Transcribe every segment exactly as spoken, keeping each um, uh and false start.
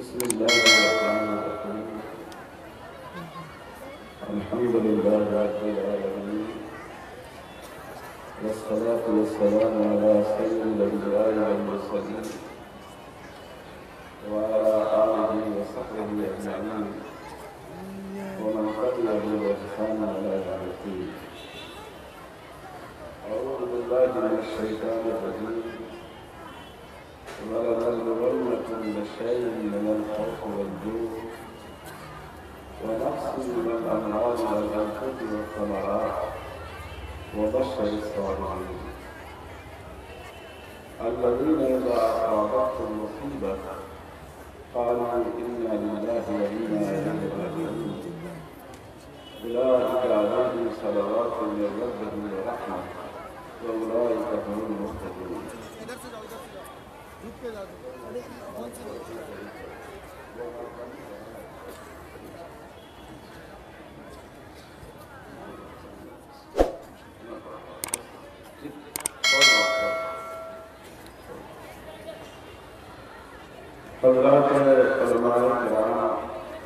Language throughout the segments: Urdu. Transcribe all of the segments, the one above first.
بسم الله الرحمن الرحيم الحمد لله رب العالمين والصلاة والسلام على سيد الأنبياء والمرسلين وعلى آله وصحبه أجمعين ومن تبعهم بإحسان إلى يوم الدين. أعوذ بالله من الشيطان الرجيم. ولنبلونكم بشيء من الخوف والجوع ونقص من الأموال والأنفس والثمرات وبشر الصابرين الذين إذا أصابتهم مصيبة قالوا إنا لله وإنا إليه راجعون أولئك عليهم صلوات من ربهم ورحمة وأولئك هم المهتدون. حضرات علماء کرام،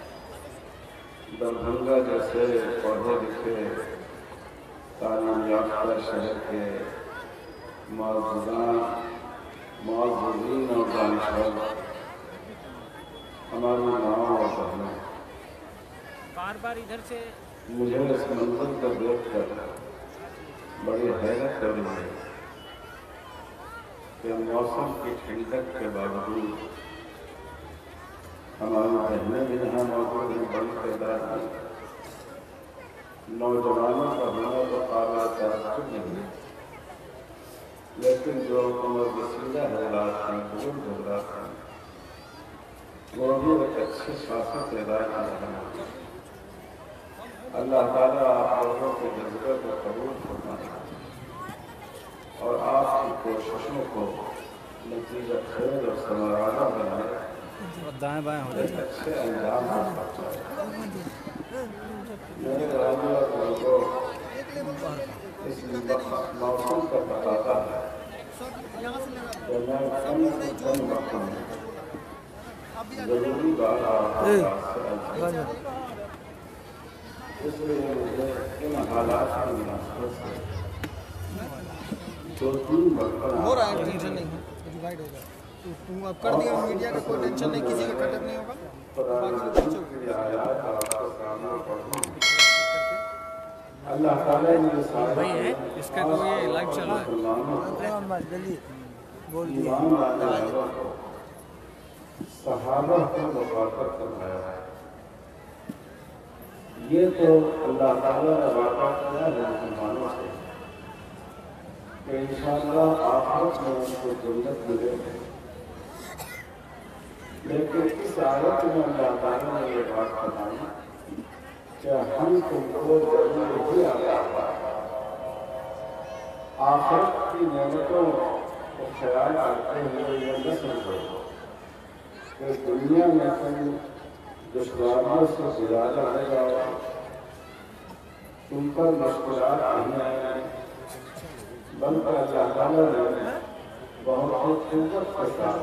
دربھنگا جیسے پڑھے لکھے تعلیم یافتہ شہر کے معززان معززین اور دانشور، ہماری ماں اور بہنوں، بار بار ادھر سے مجھے اس منظر کو دیکھ کر بڑی حیرت ہو رہی ہے کہ موسم کی ٹھنڈک کے باوجود ہماری بہنیں بھی یہاں موجود ہیں، بڑی تعداد میں نوجوانوں کا ہونا تو قابل تعجب نہیں، لیکن جو عمر رسیدہ حضرات ہیں، بزرگ حضرات ہیں، وہ بھی ایک اچھی شاست پیدا کر رہے ہیں. اللہ تعالیٰ آپ لوگوں کے جذبے کو قبول فرمائے اور آپ کی کوششوں کو نتیجہ خیر اور ثمرانہ بنائے، دائیں بائیں ہو ایک اچھے انجام کو پہنچائے. میرے گرامی اور لوگوں، اس موسم کا تقاضا ہے کہ میں کم سے کم وقت میں ضروری بات آپ سے عرض کروں. اس لیے مجھے ان حالات کی مناسبت سے دو تین مرتبہ ہو رہا ہے، ٹینشن نہیں ہے، ڈیوائڈ ہوگا. تم اب کر دیا میڈیا کا، کوئی ٹینشن نہیں، کسی کا کٹ اپ نہیں ہوگا. اللہ تعالیٰ نے بھائی ہے اس کا کوئی لائیو چل رہا ہے. ایمان لانے والوں کو صحابہ کو مخاطب فرمایا ہے. یہ تو اللہ تعالیٰ نے وعدہ کیا ہے مسلمانوں سے کہ انشاءاللہ آخرت میں ان کو جنت ملے گی، لیکن اس آیت میں اللہ تعالیٰ نے یہ بات فرمائی کہ ہم تم کو ضرور ہی آخرت کی نعمتوں کو خیال کرتے ہوئے یہ نہ سمجھو کہ دنیا میں تم دشواریوں سے گزارا رہ جاؤ، تم پر مشکلات نہیں آئیں، بلکہ اللہ تعالیٰ نے بہت خوبصورت کے ساتھ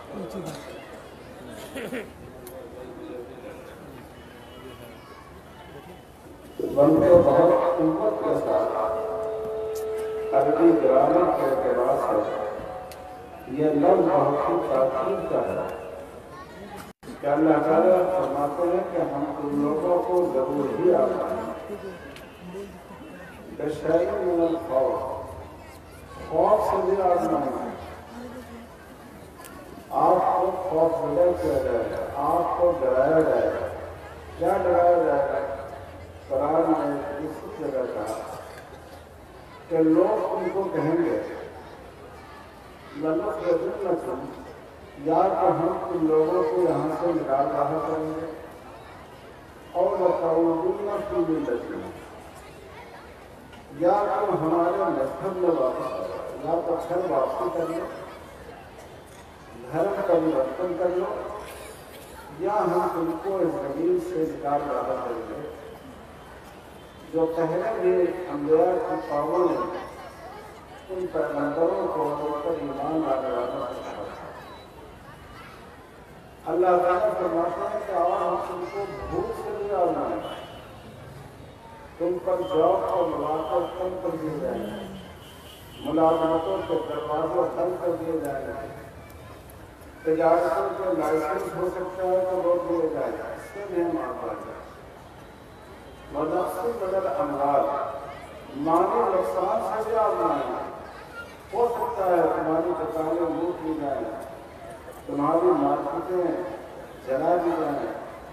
بلکہ بہت قوت کے ساتھ عربی گرامر کے اعتبار سے یہ لفظ بہت ہی تاکید کا ہے کہ اللہ تعالیٰ فرماتے ہیں کہ ہم تم لوگوں کو ضرور ہی آزمائیں بشیء من الخوف، خوف سے بھی آزمائیں گے. آپ کو خوف زدہ کیا جائے گا، آپ کو ڈرایا جائے گا. کیا ڈرایا جائے گا؟ قرآن نے اس جگہ کہا کہ لوگ ان کو کہیں گے لَنُخْرِجَنَّكُمْ، یا تو ہم تم لوگوں کو یہاں سے نکال رہا کریں گے، اور لَتَعُودُنَّ فِي مِلَّتِنَا، یا تم ہمارے مذہب میں واپس آ جاؤ، یا تو پھر واپسی کر لو، دھرم پریورتن کر لو، یا ہم تم کو اس زمین سے نکال رہا کریں گے. جو پہلے بھی انبیاء کی قوموں نے ان پیغمبروں کو ان پر ایمان لانے والوں سے کہا اللہ تعالیٰ فرماتے ہیں کہ اور ہم تم کو بھوک سے بھی آزمائیں گے، تم پر جاب اور مواقع کم کر دیے جائیں گے، ملازمتوں کے دروازے بند کر دیے جائیں گے، تجارتوں کے لائسنس ہو سکتا ہے تو روک دیے جائیں گے، اس سے بھی ہم آزمائیں گے۔ ونقص من الاموال، مالی نقصان سے بھی آزمائیں گے، ہو سکتا ہے تمہاری دکانیں لوٹ لی جائیں، تمہاری مارکیٹیں جلا دی جائیں،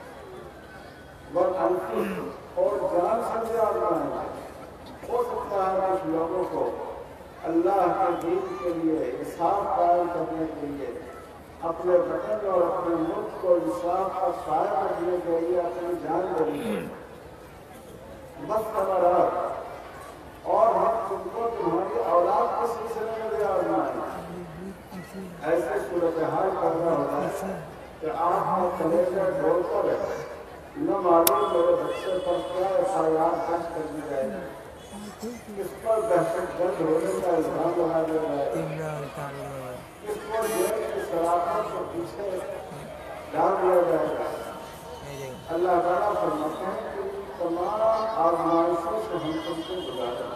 والانفس، اور جان سے بھی آزمائیں گے، ہو سکتا ہے کچھ لوگوں کو اللہ کے دین کے لیے انصاف قائم کرنے کے لیے اپنے وطن اور اپنے ملک کو انصاف کا قائم کرنے کے لیے اپنی جان دینی ہے۔ بس خبرات، اور ہم تم کو تمہاری اولاد کے سلسلے میں بھی آزمائیں گے۔ ایسے صورتحال کرنا ہوگا کہ آپ میں کلیجہ ڈھول کر نہ معلوم میرے بچے پر کیا ایف آئی آر درج کر دی جائے گی، کس پر دہشت گرد ہونے کا الزام لگا دیا جائے گا، کس پر جیل کی شرافت کو پیچھے ڈال دیا جائے گا۔ اللہ تعالیٰ فرماتے ہیں کہ تمام آزمائشوں سے ہم تم کو گزارا،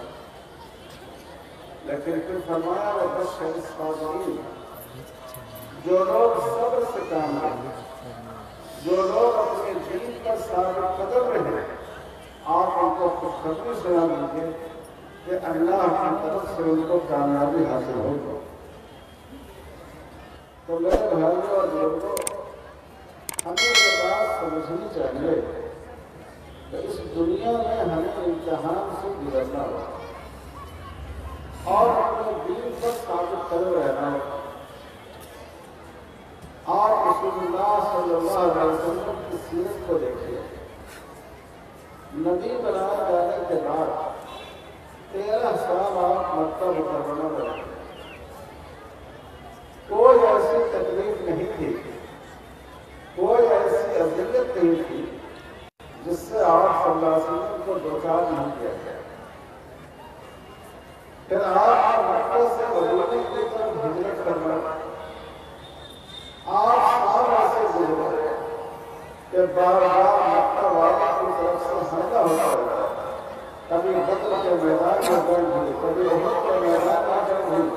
لیکن پھر فرمایا وبشر الصابرین، جو لوگ صبر سے کام کریں، جو لوگ اپنے دین پر ثابت قدم رہے، آپ ان کو خوشخبری سنا دیجیے کہ اللہ کی طرف سے ان کو کامیابی حاصل ہوگی۔ تو میرے بھائیوں اور بزرگوں، ہمیں یہ بات سمجھنی چاہیے کہ اس دنیا میں ہمیں امتحان سے گزرنا ہو اور اپنے دین پر ثابت قدم رہنا ہو۔ آپ رسول اللہ صلی اللہ علیہ وسلم کی سیرت کو دیکھیے، نبی بنائے جانے کے بعد تیرہ سال آپ مکہ مکرمہ میں رہے، کوئی ایسی تکلیف نہیں تھی، کوئی ایسی اذیت نہیں تھی جس سے آپ صلی اللہ علیہ وسلم کو دوچار نہیں کیا گیا۔ پھر آپ مکہ سے مدینے کی طرف ہجرت کرنا، آپ سال ایسے گزرے کہ بار بار مکہ والوں کی طرف سے حملہ ہوتا رہا، کبھی بدر کے میدان میں جنگ ہوئی، کبھی احد کے میدان میں جنگ ہوئی،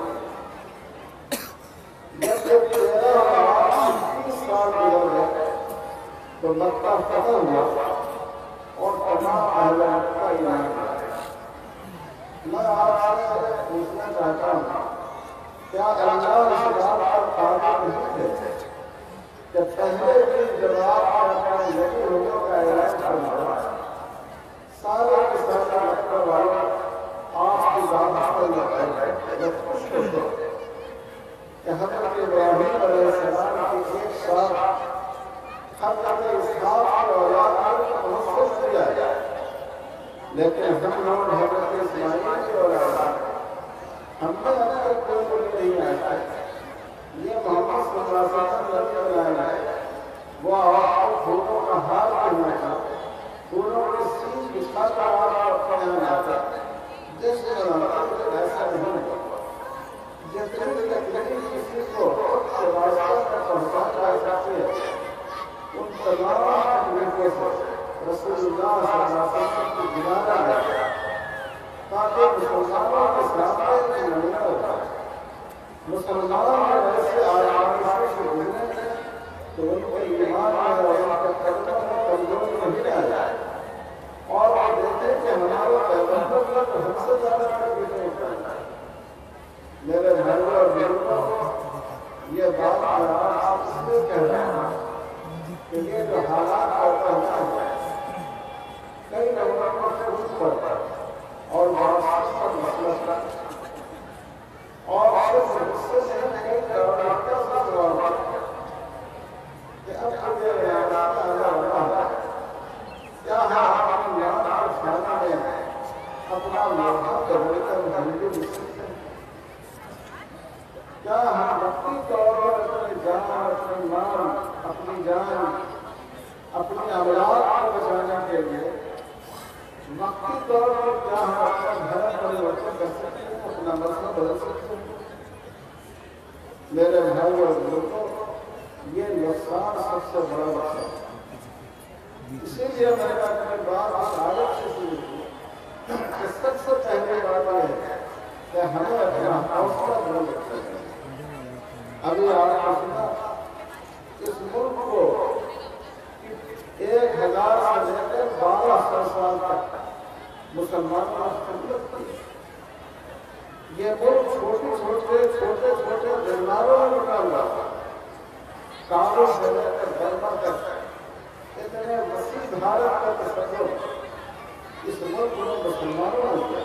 جب جب تیرہ اور تیس سال گزر گئے تو مکہ فتح ہوا اور تمام اہل مکہ ایمان لائے۔ میں آپ سے پوچھنا چاہتا ہوں، کیا اللہ اس بات پر قادر نہیں تھے کہ پہلے بھی جواب کرنا یہی لوگوں کا اعلان کرنا سارے کے سارے مکہ والے آپ کی دعوت پر لگائے خوش ہوتے کہ حضرت ابراہیم علیہ السلام کی ایک سال حضرت اسحاق کی اولاد کو محفوظ کیا جائے، لیکن ہم لوگ حضرت اسماعیل کی اولاد ہم نے اب تک کوئی کوئی نہیں آیا۔ یہ محمد صلی اللہ علیہ وسلم ہے، وہ آپ کو پھولوں کا ہار کرنا چاہتے، پھولوں کے سین بچھا کر آپ کو اپنے یہاں آتا، جس کے بناتا ایسا نہیں ہوتا۔ جتنے تکلیف کسی کو سے واسطہ کا پہنچا جا سکتے ہیں، ان تمام تکلیفوں سے رسول اللہ صلی اللہ علیہ وسلم کو گزارا گیا تاکہ مسلمانوں کے سامنے ایک نمونہ ہوتا ہے۔ مسلمانوں میں ایسے آزمائشوں سے گزرنے تو ان کے ایمان میں اور ان کے قدموں میں کمزوری نہیں آ جائے، اور وہ دیکھیں کہ ہمارے پیغمبر کا تو ہم سے زیادہ تکلیف ہوتا ہے۔ میرے بھائیوں اور بزرگوں، یہ بات میں آپ اس لیے کہہ رہا ہوں کہ یہ جو حالات ہوتا ہے کئی لوگوں کو خود پڑتا اور معاشرت پر مسئلہ اور صرف غصے سے نہیں کرتا سا سوال کرتا کہ اب مجھے ریاست آنا رہا ہے، کیا ہم اپنی یاد کو کھانا میں اپنا موقع کرنے کر بھنگی مشکل ہے؟ کیا ہم وقتی طور پر اپنی جان، اپنی مال، اپنی جان، اپنی اولاد کو بچانے کے لیے وقتی طور پر کیا ہم اپنا گھر پریورتن کر سکتے ہیں، اپنا مسئلہ بدل سکتے ہیں؟ میرے بھائی اور بزرگوں، یہ نقصان सबसे बड़ा मकसद। इसीलिए मैंने अपनी बात इस आदत से शुरू की कि सबसे पहले बात यह है कि हमें अपना हौसला बुलंद रखना चाहिए। अभी आपने सुना इस मुल्क को एक हजार से लेकर बारह सौ साल तक मुसलमानों ने खिदमत की। ये मुल्क छोटे छोटे छोटे छोटे दरबारों में बना हुआ था, काबुल से लेकर बर्मा तक इतने वसी भारत का तसव्वुर इस मुल्क में मुसलमानों ने किया।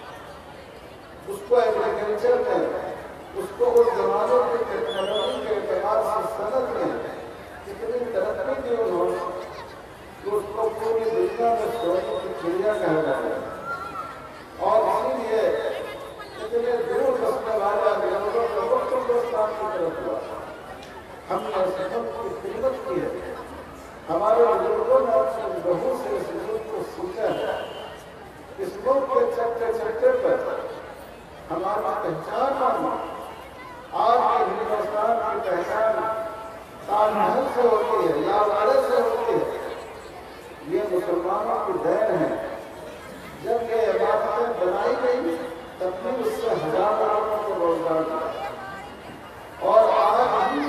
उसको एग्रीकल्चर में, उसको उस जमाने की टेक्नोलॉजी के एतबार से सनत में इतनी तरक्की की उन्होंने कि उसको पूरी दुनिया में सोने की चिड़िया कहा जाता है। और इसीलिए इतने दूर बसने वाले अंग्रेजों को वक्त हिंदुस्तान की तरफ हुआ। हमने इस मुल्क की खिदमत की है। हमारे बुजुर्गों ने अपने बहू से इस मुल्क को सीखा है। इस मुल्क के चक्के चक्के पर हमारी पहचान आज के हिंदुस्तान की पहचान ताजमहल से होती है या वाले से होती है। ये मुसलमानों की देन है। जब ये इमारतें बनाई गई तब भी उससे हजारों लोगों को रोजगार मिला। और आज भी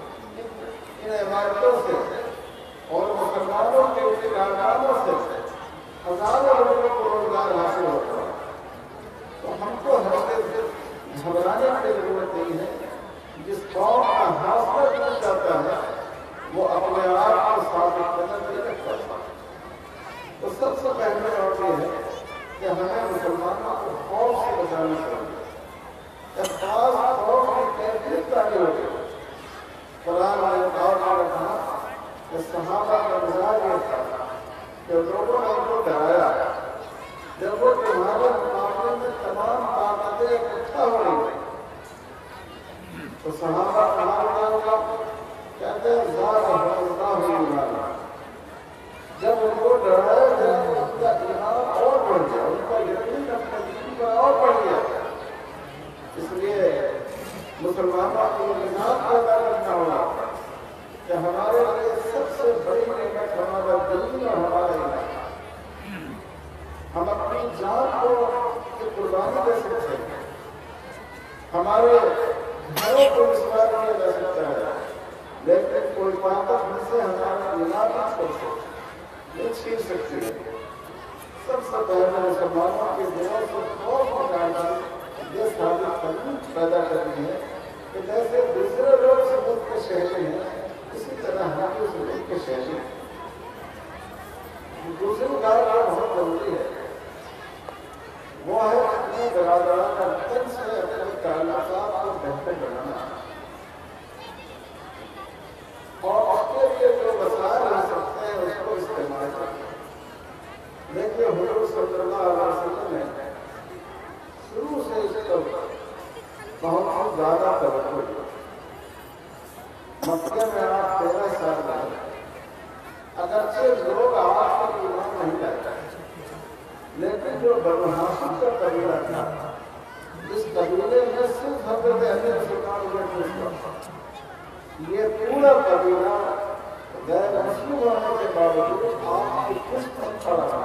इन इमारतों से और मुसलमानों के उनके कारखानों से हजारों लोगों को रोजगार हासिल होता है। तो हमको हरगिज़ घबराने की जरूरत नहीं है। जिस कौम का हौसला टूट जाता है वो अपने आप को साबित कदम नहीं रख पाता। तो सबसे पहले बात यह है कि हमें मुसलमानों को खौफ से बचाना चाहिए। एक खास खौफ की कैफियत तारी होगी। कुरान ने कहा कि सहाबा का मिजाज ये था कि लोगों ने उनको डराया। जब वो तुम्हारे मुकाबले में तमाम ताकतें इकट्ठा हो रही तो सहाबा कहा होगा, कहते हैं जब उनको डराया गया तो उनका ईमान और बढ़ गया, उनका यकीन अपने दीन पर और बढ़ गया। इसलिए मुसलमानों को निजात पैदा करना होगा कि हमारे लिए सबसे बड़ी नेमत हमारा दिल और हमारा ईमान। हम अपनी जान को कुर्बानी दे सकते हैं, हमारे घरों को विस्तार किया जा सकता है, लेकिन कोई ताकत हमसे हमारा ईमान नहीं छोड़ सकती, नहीं छीन सकती है। सबसे पहले मुसलमानों के दिलों से खौफ निकालना, ये साबित करनी पैदा करनी है कि जैसे दूसरे लोग इस मुल्क के शहरी हैं, इसी तरह हम भी इस मुल्क के शहरी हैं। दूसरी बात बहुत जरूरी है, वो है अपने बरादरा का तन से अपने ताल्लुकात को बेहतर बनाना और उसके लिए जो वसाइल हो सकते हैं उसको इस्तेमाल करना। देखिए हुजूर सल्लल्लाहु अलैहि वसल्लम ने शुरू से इस पर बहुत ज्यादा तवज्जो दी। मक्के में आप तेरह साल रहे, अगरचे लोग आज तक ईमान नहीं लाए, लेकिन जो बनु हाशिम का कबीला था, इस कबीले में सिर्फ हज़रत अली सुल्तान ये पूरा कबीला गैर मुस्लिम होने के बावजूद आपकी कुछ पर खड़ा रहा।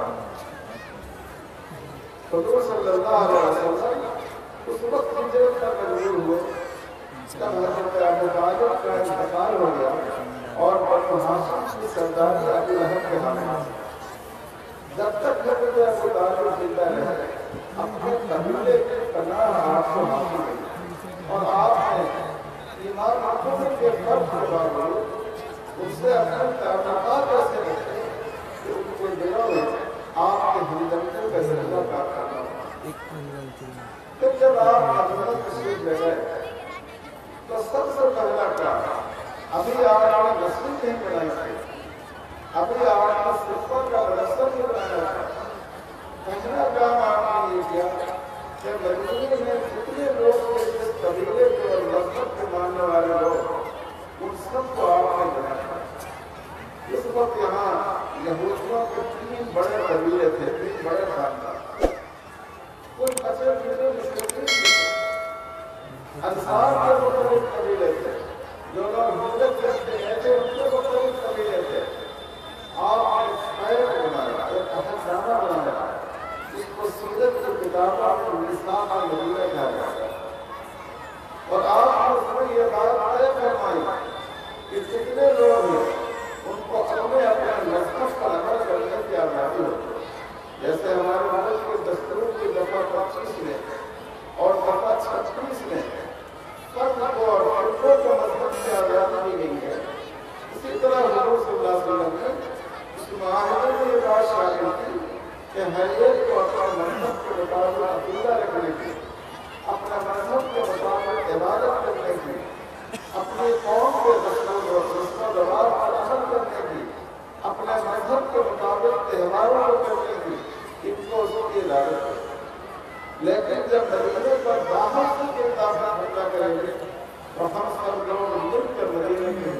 हुजूर सल्लल्लाहु अलैहि वसल्लम उस वक्त हिजरत का मजबूर हुए जब हज़रत अबू तालिब का इंतकाल हो गया और बनु हाशिम की सरदारी अबू लहब के हाथ में। जब तक हज़रत अबू तालिब जिंदा रहे, अपने कबीले की पनाह आपको हासिल हुई और आपने ईमान रखने के फर्क के बावजूद उससे अपने ताल्लुकात ऐसे रखे कि उनके दिलों में आपके हमदर्दी का जज्बा प्राप्त करना होगा। फिर जब आप मदीना तशरीफ ले गए तो सबसे पहला काम, अभी आपने मस्जिद नहीं बनाई थी, अभी आपने सिर्फा का मदरसा नहीं बनाया था। पहला काम आपने ये किया कि मदीने में जितने लोग थे, जिस कबीले के और मजहब के मानने वाले लोग, उन सबको आपने बनाया। इस वक्त यहाँ यहूदियों के तीन बड़े कबीले थे, तीन बड़े खानदान, कुछ बचे फिरे मुस्लिम अंसार के मुख्तलिफ कबीले थे। जो लोग हिजरत करके गए थे उनके मुख्तलिफ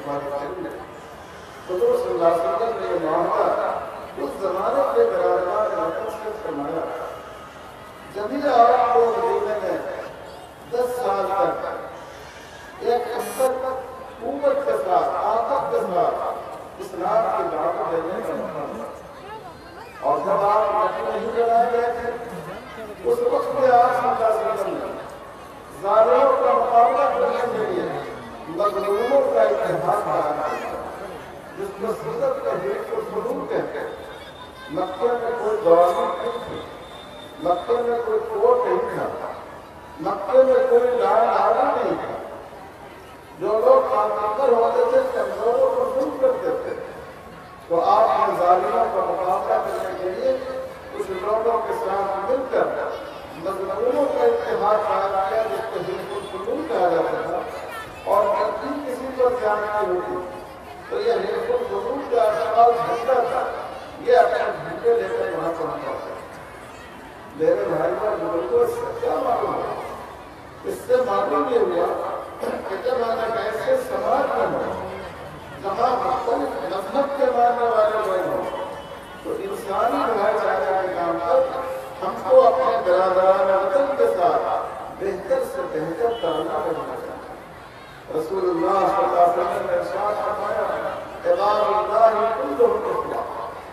استفادہ کریں. حضور صلی اللہ علیہ وسلم نے یہ معاملہ اس زمانے کے برادران وطن سے فرمایا. جبھی آپ کو مدینے میں دس سال تک ایک ہفتہ تک قوت کے ساتھ طاقت کے ساتھ اسلام کی دعوت دینے کا موقع ملا. اور جب آپ مکے نہیں جلائے گئے تھے اس وقت میں آپ صلی اللہ علیہ وسلم نے ظالموں کا مقابلہ کرنے کے لیے مظلوموں کا اتحاد قائم کیا جس کو سنت کا حلف القلوب کہتے ہیں. مکے میں کوئی گورنمنٹ نہیں تھی, مکے میں کوئی کورٹ نہیں تھا, مکے میں کوئی لائن آرڈر نہیں تھا. جو لوگ طاقتور ہوتے تھے کمزوروں کو ظلم کرتے تھے. تو آپ نے ظالموں کا مقابلہ کرنے کے لیے کچھ لوگوں کے ساتھ مل کر مظلوموں کا اتحاد قائم کیا جس کو حلف القلوب کہا جاتا تھا. اور جب بھی کسی کو زیادتی ہوتی تو یہ حلف القلوب کا اشخاص جھنڈا تھا, یہ اپنے جھنڈے لے کر وہاں پہنچا تھا. میرے بھائی کا بزرگوں سے کیا معلوم ہوا؟ اس سے معلوم یہ ہوا کہ جب ہمیں ایسے سماج میں ہو جہاں مختلف مذہب کے ماننے والے لوگ ہوں تو انسانی بھائی چارے کے کام پر ہم کو اپنے برادران وطن کے ساتھ بہتر سے بہتر تعلق رکھنا چاہیے. رسول اللہ صلی اللہ علیہ وسلم نے ارشاد فرمایا عباد اللہ کلہم اخوہ,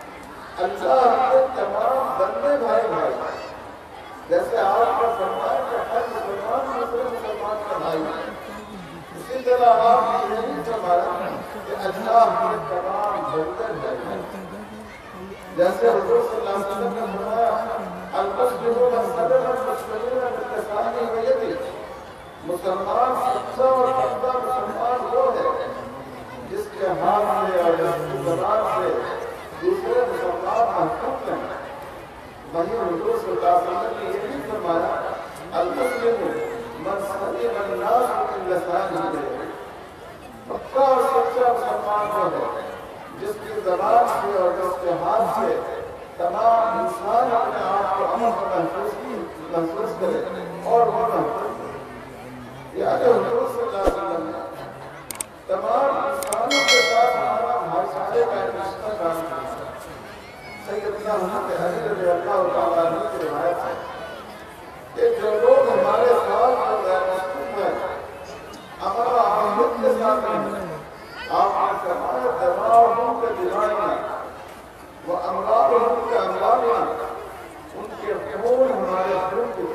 اللہ کے تمام بندے بھائی بھائی. جیسے آپ کا فرمایا کہ ہر مسلمان دوسرے مسلمان کا بھائی ہے, اسی طرح آپ یہ نہیں فرمایا کہ اللہ کے تمام بندے بھائی بھائی. جیسے حضور صلی اللہ علیہ وسلم نے فرمایا المسلمون سلم المسلمین باللسان ویدی, مسلمان سچا اور پختہ مسلمان وہ ہے جس کے ہاتھ سے اور جس کی زبان سے دوسرے مسلمان محفوظ ہیں. وہیں حضور صلی اللہ علیہ وسلم نے یہ بھی فرمایا المسلم من سلم الناس باللسان ویدی, پختہ اور سچا مسلمان وہ ہے جس کی زبان سے اور جس کے ہاتھ سے تمام انسان اپنے آپ کو امن و محفوظ محسوس کرے اور وہ محفوظ کرے. یعنی حضور صلی اللہ علیہ وسلم نے تمام انسانوں کے ساتھ ہمارا بھائی چارے کا ایک رشتہ قائم کیا. سیدنا حضرت علی رضی اللہ تعالیٰ عنہ کی روایت ہے کہ جو لوگ ہمارے ساتھ جو غیر مسلم ہیں ہمارا احمد کے ساتھ ہیں, آپ نے فرمایا دماغوں کے دماغ وہ اموالوں کے اموال, ان کے خون ہمارے خون کی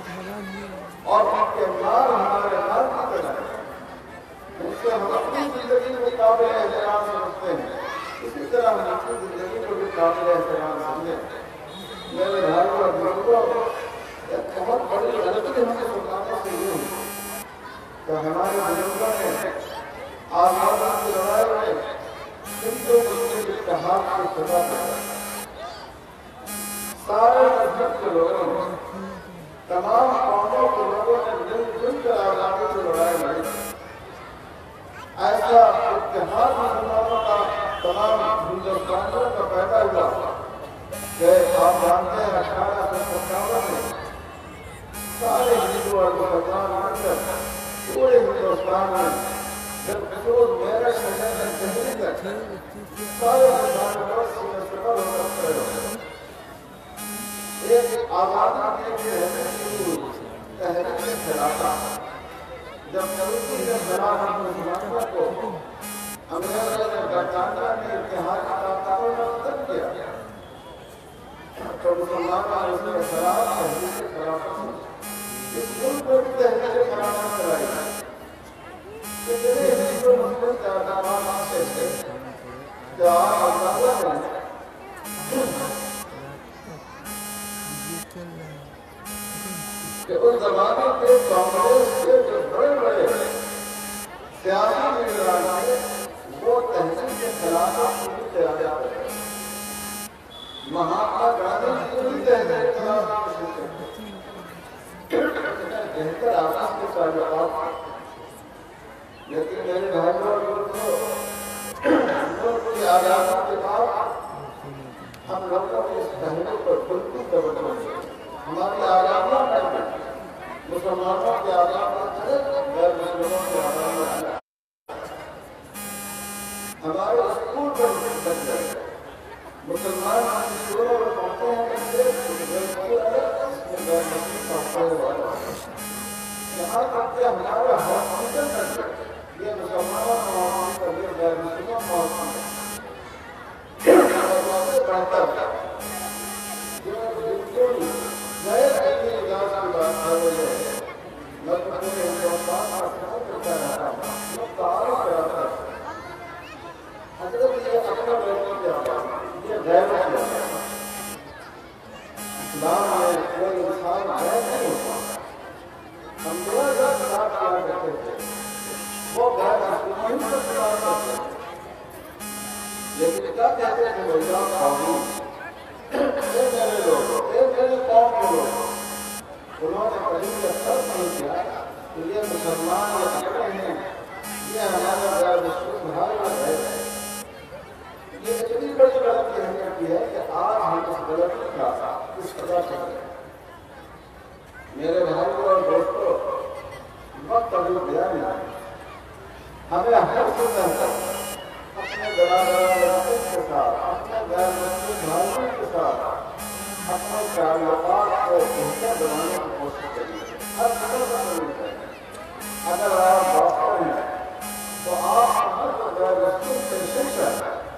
اور ان کے مال ہمارے مال کی طرح ہے. ان سے ہم اپنی زندگی کو قابل احترام سمجھتے ہیں, اسی طرح ہم اپنی زندگی کو بھی قابل احترام سمجھیں. میرے بھائی اور بزرگوں, ایک بہت بڑی غلطی ہمیں مسلمانوں سے یہ ہوئی کہ ہمارے بزرگوں نے آزادی کی لڑائی میں ہندو مسلم اتحاد کو سزا دیا. سارے مذہب کے لوگوں نے, تمام قوموں کے لوگوں نے مل جل کر آزادی کی لڑائی لڑی. ایسا اتحاد مسلمانوں کا تمام ہندوستانیوں کا پیدا ہوا کہ آپ جانتے ہیں اٹھارہ سو ستاون میں سارے ہندو اور مسلمان مل کر پورے ہندوستان میں جب خود میرے شہر میں دہلی تک سارے مسلمانوں سے سفر ہو کر کھڑے. ایک آزادی کے لیے تحریک خلافت جب ملکی نے بنا مسلمانوں کو انگریزوں نے برطانیہ نے اتحاد طاقتوں میں ختم کیا تو مسلمانوں نے اس کے خلاف تحریک خلافت اس ملک کو بھی تحریک خلافت کرائی. اتنے ہندو مسلم تعداد سے تھے کہ آپ اندازہ کریں کہ اس زمانے کے کانگریس کے جو بڑے بڑے سیاسی لیڈران تھے وہ تحریک کے خلافت کی بھی تیاری کرتے تھے. مہاتما گاندھی کی بھی تحریک کے خلافت کی بہتر آپس کے تعلقات. لیکن میرے بھائیوں اور بزرگوں, ملک کی آزادی کے بعد ہم لوگوں نے اس تحریک پر کھلتی توجہ دی. ہماری آزادیاں کر دی, مسلمانوں کی آزادی غیر مسلموں کی آزادی. ہمارے اسکول پر بن گئے مسلمان اسکولوں میں پڑھتے ہیں یہاں تک کہ ہمارے ہاسپٹل تک یہ مسلمانوں کا ہاسپٹل یہ غیر مسلموں کا ہاسپٹل بہتر جو بالکل نئے علمی نظام کی بات کر رہے ہیں میں تو پورے ہندوستان کا خیال کرتا رہتا ہوں جو تعارف کراتا ہے حضرت یہ اپنا بیٹی کیا یہ غیر کیا اسلام میں کوئی انسان غیر نہیں ہوتا ہم دو ہزار خلاف کیا کرتے تھے وہ غیر مسلمان سے خلاف کرتے تھے لیکن کیا کہتے ہیں بھائی قانون اے میرے لوگ اے میرے قوم کے لوگ انہوں نے کبھی یہ فرق نہیں کیا کہ یہ مسلمان یہ اپنے ہیں یہ ہمارا غیر مسلم بھائی ہے یہ اتنی بڑی غلطی ہم نے کی ہے کہ آج ہم اس غلطی کا اس قدر کر رہے ہیں میرے بھائیوں اور دوستوں وقت ابھی گیا نہیں ہمیں ہر سمجھتا اپنے برادران کے ساتھ اپنے غیر مسلم بھائیوں کے ساتھ اپنے تعلقات کو بہتر بنانے کی کوشش کریے ہر قدر کرنی چاہیے اگر آپ ڈاکٹر ہیں تو آپ ہر غیر مسلم پیشنٹ ہیں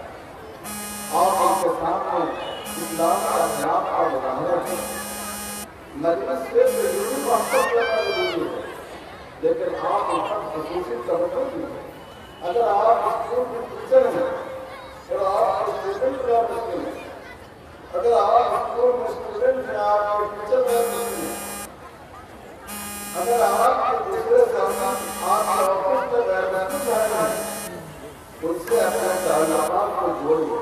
آپ ان کے سامنے اسلام کا اخلاق کا مظاہرہ کریں مجلس سے ضروری محبت کرنا ضروری ہے لیکن آپ ان پر خصوصی توجہ دیجیے اگر آپ اسکول کے ٹیچر ہیں اور آپ اسٹوڈنٹ کا مسئلہ ہیں اگر آپ اسکول میں اسٹوڈنٹ ہیں آپ کے ٹیچر کا مسئلہ ہیں اگر آپ کے دوسرے ساتھی آپ کے آفس میں غیر مسلم رہے ہیں ان سے اپنے تعلقات کو جوڑیے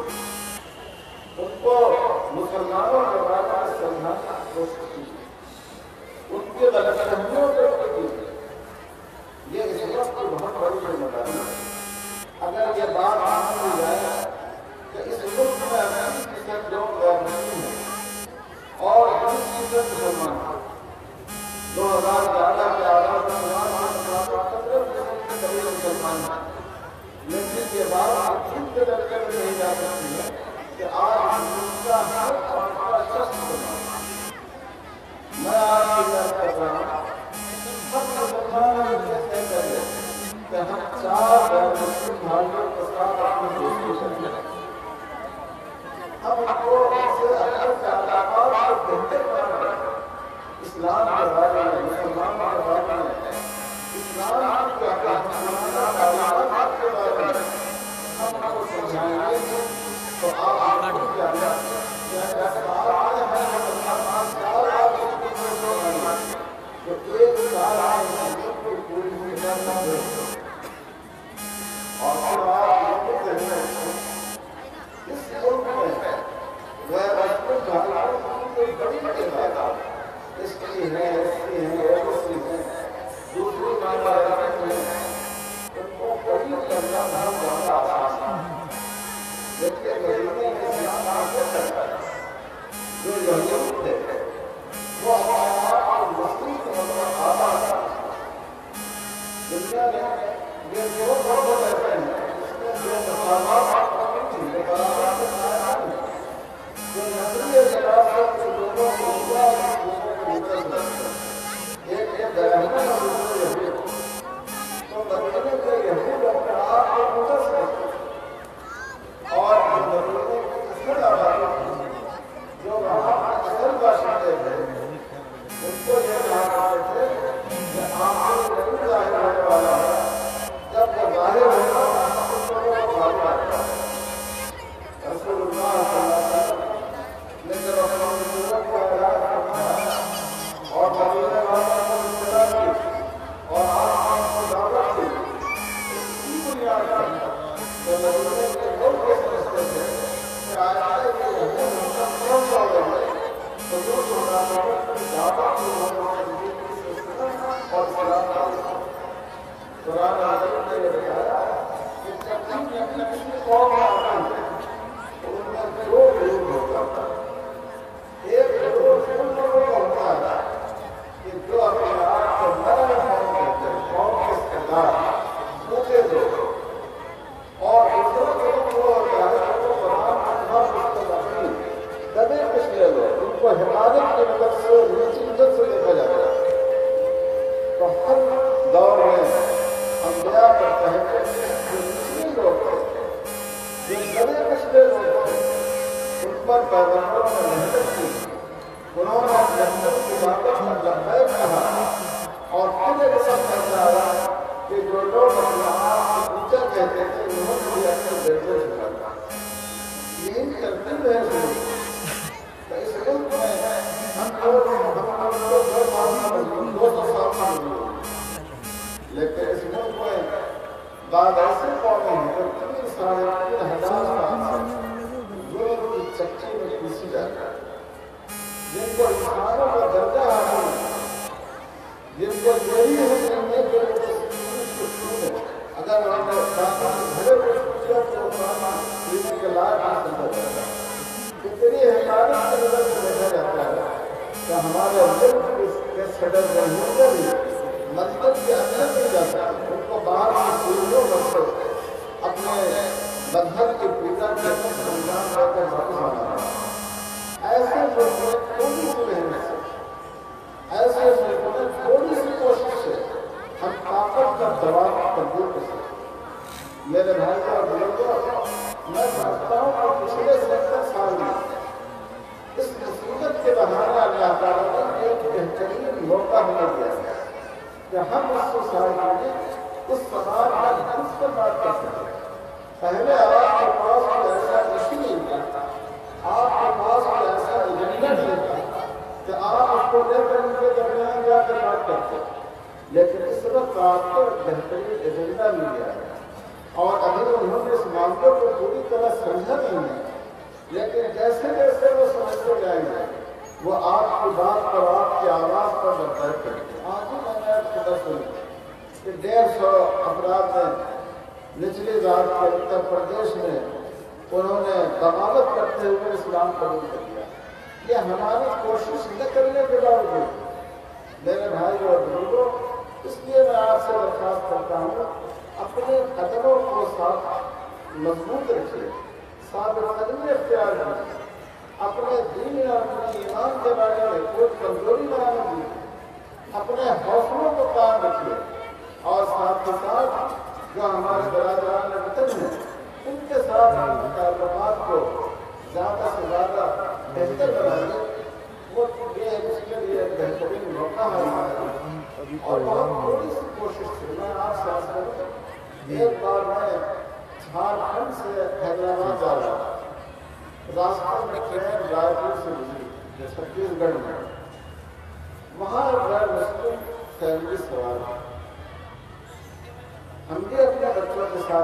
ان کو مسلمانوں کے بارے میں سمجھانے کی کوشش کیجیے ان کی غلط فہمیوں کو دور کیجیے یہ اس وقت کی بہت بڑی ذمہ داری ہے اگر یہ بات مان لی جائے کہ اس ملک میں اسی فیصد لوگ غیر مسلم ہیں اور بیس فیصد مسلمان ہیں دو ہزار گیارہ کے آغاز میں سترہ فیصد کے قریب مسلمان ہیں لیکن یہ بات خود کے درجے میں نہیں جا سکتی ہے کہ آج ملک کا ہر پانچواں شخص مسلمان ہے میں آج کی بات کر رہا ہوں ہم مسلمانوں نے یہ طے کر لیا کہ ہم چار غیر مسلم بھائیوں کے ساتھ اپنی دوستی کریں گے ہم ان کو ان سے اپنے تعلقات کو بہتر بنائیں اسلام کے بارے میں مسلمان کے بارے میں اسلام کے تعلقات کے بارے میں ہم ان کو سمجھائیں گے تو آپ کو کیا ہے کہ جیسے آپ نے ہمیں مسلمان چار آپ کو تو ایک سال آئے ہیں کو پوری ہوئی کرنا ہے اور پھر آپ یہ کہتے ہیں اس ملک میں غیر مسلم بھائیوں کی کوئی بڑی بڑی بات اس کی ہے اس کی ہے اس کی ہے دوسری مانا رکھتے ہیں ان کو قریب کرنا بہت زیادہ آسان ہے لیکن مدینے میں اسلام آگے چلتا ہے جو یہود تھے وہ اپنے آپ کو مسلم کے مطلب آبا تھا دنیا میں یہ جو بہت ایسے ہیں اس میں جو مسلمات جو برابر کے قائم ہیں جو نسلی اعتراض کے لوگوں کو ہوا اس لوگوں کو مدد کرتے ہیں ایک ایک درہمہ اور دوسرے یہود تو مدینے کے یہود اپنے آپ کو مدد کرتے ہیں اور جو مدینے کے اصل آبادی جو وہاں اصل باشندے تھے ان کو یہ کہا کرتے تھے کہ آپ کو نہیں ظاہر ہونے والا ہے جب وہ ظاہر ہوگا ان لوگوں کو ظاہر آئے گا رسول اللہ صلی اللہ علیہ وسلم نے جب اپنے نبوت کو اعلان فرمایا اور مدینے والوں کو اطلاع کی اور آپ کو دعوت دی اس کی بنیاد پر جو مدینے کے لوگ یہ سمجھتے تھے کہ آج کے یہود ہم سب کیوں والے ہیں حضور صلی اللہ علیہ وسلم کی دعوت کو اور اسلام کا قرآن عظیم نے یہ بتایا کہ جب ہم اپنے کسی قوم میں آتے ہیں تو ان میں دو گروہ ہوتا ہے ایک گروہ ان لوگوں کا ہوتا ہے کہ جو اپنے آپ کو نرم قوم کہتے ہیں قوم کے استعداد دوسرے دو اور دوسروں होते हैं तो तीन साढ़े तीन हजार साल जोर की चक्की में पीसी जाता है, जिनको इंसानों का दर्जा हासिल है, जिनको यही है कि अगर हमने भले को पूछा तो पीने के लायक हासिल कर जाता है। इतनी हमारी नजर से देखा जाता है कि हमारे दिल के सदर जमहूरिया भी मस्जिद के अंदर नहीं जाता है, उनको बाहर की सीढ़ियों पर से अपने मजहब की पूजा के संविधान करके वापस आना है। ऐसे लोगों ने थोड़ी सी मेहनत से, ऐसे लोगों ने थोड़ी सी कोशिश से हम ताकत का दबाव तब्दील कर सकते। मेरे भाई और बुजुर्गों, मैं समझता हूँ कि पिछले सत्तर साल में इस मुसीबत के बहाने अल्लाह ताला ने एक बेहतरीन मौका हमें दिया है कि हम इस सोसाइटी में इस समाज में खुद पर बात कर सकते हैं। पहले आपके पास कोई ऐसा इशू नहीं था, आपके पास कोई ऐसा एजेंडा नहीं था कि आप उसको लेकर उनके दरमियान जाकर बात करते, लेकिन इस वक्त आपको बेहतरीन एजेंडा मिल गया है और अभी उन्होंने इस मामले को पूरी तरह समझा नहीं है, लेकिन जैसे जैसे वो समझते जाएंगे वो आपकी बात पर, आपकी आवाज पर बर्दाश्त करेंगे। आज ही मैंने आपको दस कि डेढ़ सौ अपराध में निचली जात के उत्तर प्रदेश में उन्होंने बगावत करते हुए इस्लाम कबूल कर लिया। ये हमारी कोशिश न करने के बावजूद मेरे भाई और बुजुर्गों, इसलिए मैं आपसे दरख्वास्त करता हूँ, अपने कदमों को साथ मजबूत रखिए, साबित कदमी अख्तियार कीजिए, अपने दीन और अपने ईमान के बारे में कोई कमजोरी न आने दीजिए, अपने हौसलों को कायम रखिए और साथ के साथ जो हमारे बरादरान वतन हैं उनके साथ ताल्लुकात को ज़्यादा से ज़्यादा बेहतर बनाइए। वो ये उसके लिए बेहतरीन मौका है और बहुत थोड़ी सी कोशिश थी। मैं आपसे आस करूँ, एक बार मैं झारखंड से हैदराबाद जा रहा था, रास्ते में ट्रेन रायपुर से गुजरी छत्तीसगढ़ में, वहाँ गैर मुस्लिम फैमिली सवार थी। हम भी अपने बच्चों के साथ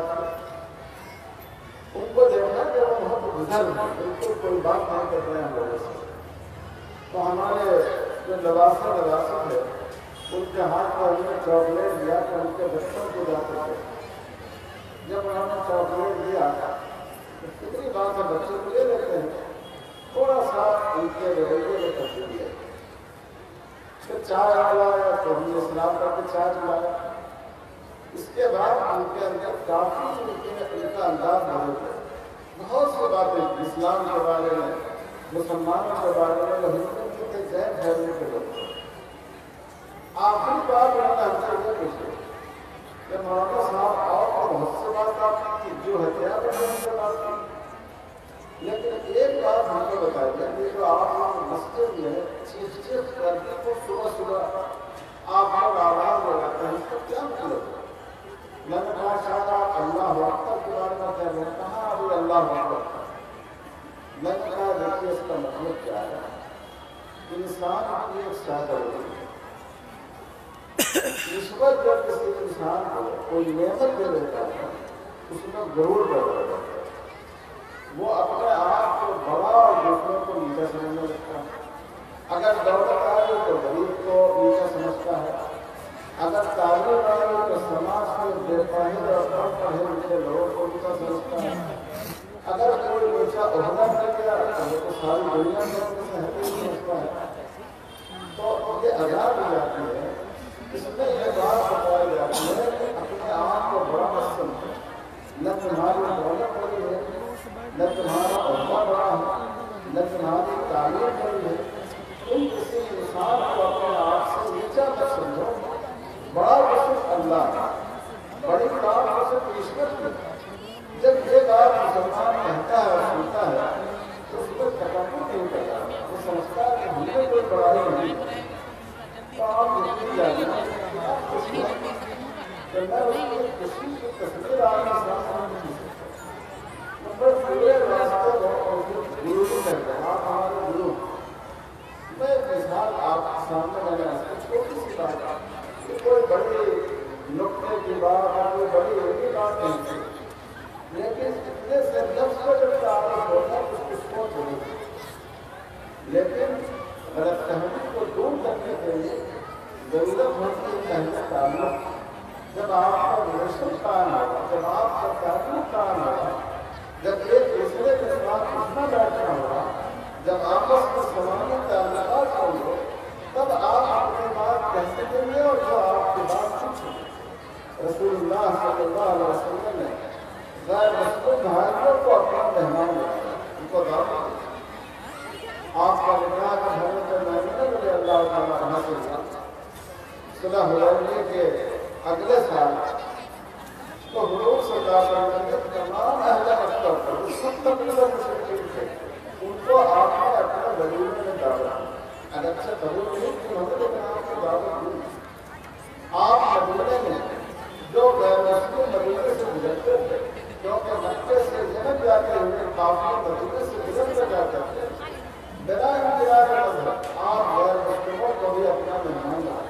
उनको देखा कि वो बहुत गुजर बिल्कुल कोई बात नहीं कर रहे हैं हम लोगों से। तो हमारे जो नवासा नवासी थे उनके हाथ में हमने चॉकलेट दिया कि उनके बच्चों को जाते थे। जब उन्होंने चॉकलेट दिया तो कितनी बात है, बच्चे को ले लेते हैं, थोड़ा सा उनके रवैये में तब्दीली है। फिर चाय पिलाया तो हमने इस्लाम करके चाय पिलाया। इसके बाद उनके अंदर काफी उनके उनका अंदाज बदल गया। बहुत सी बातें इस्लाम के बारे में, मुसलमानों के बारे में, हिंदुओं के जैन धर्म के लोग। आखिरी बात उन्होंने हमसे ये पूछी कि मौलाना साहब और तो बहुत सी बात आपकी जो हथियार उनसे बात की, लेकिन एक बात हमको बताइए, ये जो आप लोग मस्जिद में चीख चीख करके को सुबह सुबह आप लोग आवाज लगाते हैं, इसका क्या मतलब है? मैंने कहा शायद आप अल्लाह अकबर के बारे में कह रहे हैं। कहाँ अभी अल्लाह अकबर? मैंने कहा देखिए इसका मतलब क्या है, इंसान की एक सादर होती है। ईश्वर जब किसी इंसान को कोई नेमत दे देता है उसमें गरूर पैदा होता है, वो अपने आप को बड़ा और दूसरों को नीचा समझने लगता है। अगर दौलत आए तो गरीब को नीचा समझता है, अगर तालीम आए तो समाज के बेपहिद और कम पढ़े लिखे लोगों को नीचा समझता है। अगर कोई नीचा उभरा कर गया तो सारी दुनिया में समझता है। तो ये आजाद हो जाती है। इसमें यह बात बताई जाती है कि अपने आप को बड़ा मत समझो, न तुम्हारी दौलत बड़ी है, न तुम्हारा अहदा बड़ा है, न तुम्हारी तालीम बड़ी है। तुम किसी इंसान को अपने आप से नीचा मत समझो। बड़ा वसुफ अल्लाह है, बड़ी बात वसुफ ईश्वर की। जब ये बात मुसलमान कहता है और सुनता है तो उस पर तकब्बुर नहीं करता, वो समझता है कि हमने कोई बड़ाई नहीं। तो आप देखिए जाइए तो मैं उसकी खुशी की तस्वीर आपके सामने मतलब पूरे रास्ते गुरु भी कहते हैं, आप हमारे गुरु। मैं मिसाल आपके सामने मैंने छोटी सी बात, कोई बड़ी नुक्ता آپ کا ریلیشن قائم ہوگا، جب آپ کا تعلق قائم ہوگا، جب ایک دوسرے کے ساتھ اٹھنا بیٹھنا ہوگا، جب آپس میں سماجی تعلقات ہوں گے، تب آپ اپنی بات کہہ سکیں گے اور جو آپ کی بات پوچھیں گے۔ رسول اللہ صلی اللہ علیہ وسلم نے غیر مسلم بھائیوں کو اپنا مہمان بنایا، ان کو دعوت دی۔ آپ کا نکاح حضرت میمونہ رضی اللہ تعالیٰ عنہا سے ہوا صلح حدیبیہ کے اگلے سال، تو حضور صلی اللہ علیہ وسلم نے تمام اہل مکہ پر سب تقریباً مشرکین تھے، ان کو آپ نے اپنا ولیمے میں دعوت دی۔ اگرچہ قبول نہیں کی انہوں نے، لیکن آپ کو دعوت دی۔ آپ مدینے میں جو غیر مسلم مدینے سے گزرتے تھے، کیونکہ مکے سے یمن جاتے ہوئے قافلے مدینے سے گزر کر جاتے تھے، بنا انتظار مذہب آپ غیر مسلموں کو بھی اپنا مہمان لائے۔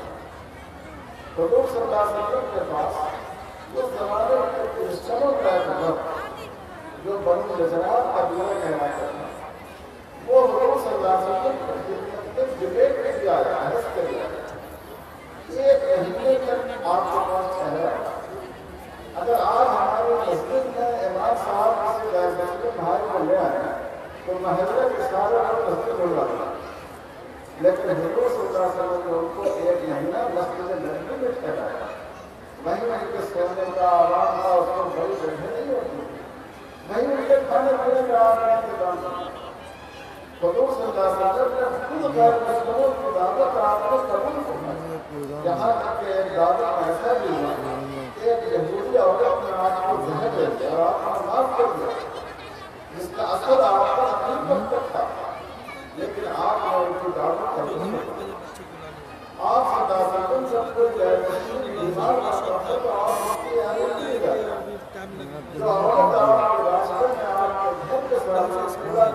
حضور صلی اللہ علیہ وسلم کے پاس اس زمانے میں کرسچنوں کا ایک مذہب جو بنو نجار قبیلہ کہلاتا تھا، وہ حضور صلی اللہ علیہ وسلم کی خدمت میں ڈبیٹ کے لیے آیا، بحث کے لیے آیا۔ ایک مہینے تک آپ کے پاس ٹھہرا۔ اگر آج ہمارے مسجد میں امام صاحب کسی غیر مسلم بھائی کو لے آئے تو محلے کے سارے لوگ مسجد میں لاتے ہیں، لیکن حضور صلی اللہ علیہ وسلم نے ان کو ایک مہینہ مسجد نبوی میں ٹھہرایا۔ وہیں ان کے سونے کا آرام کا اس کو بڑی جگہ نہیں ہوتی، وہیں ان کے کھانے پینے کا آرام کا انتظام تھا۔ حضور صلی اللہ علیہ وسلم نے خود غیر مسلموں کی دعوت آپ کو قبول فرمائی، یہاں تک کہ ایک دعوت ایسا بھی ہوا کہ ایک یہودی عورت نے آپ کو زہر دے دیا اور آپ کو معاف کر دیا، جس کا اثر آپ کا حقیقت تک تھا، لیکن آپ نے ان کی دعوت قبول فرمائی۔ آپ سے دعوت جب کوئی غیر مسلم بیمار ہوتا ہے تو آپ اس کی عیادت کی جاتی ہے۔ جو عورت آپ کے راستے میں آپ کے گھر کے ساتھ پورا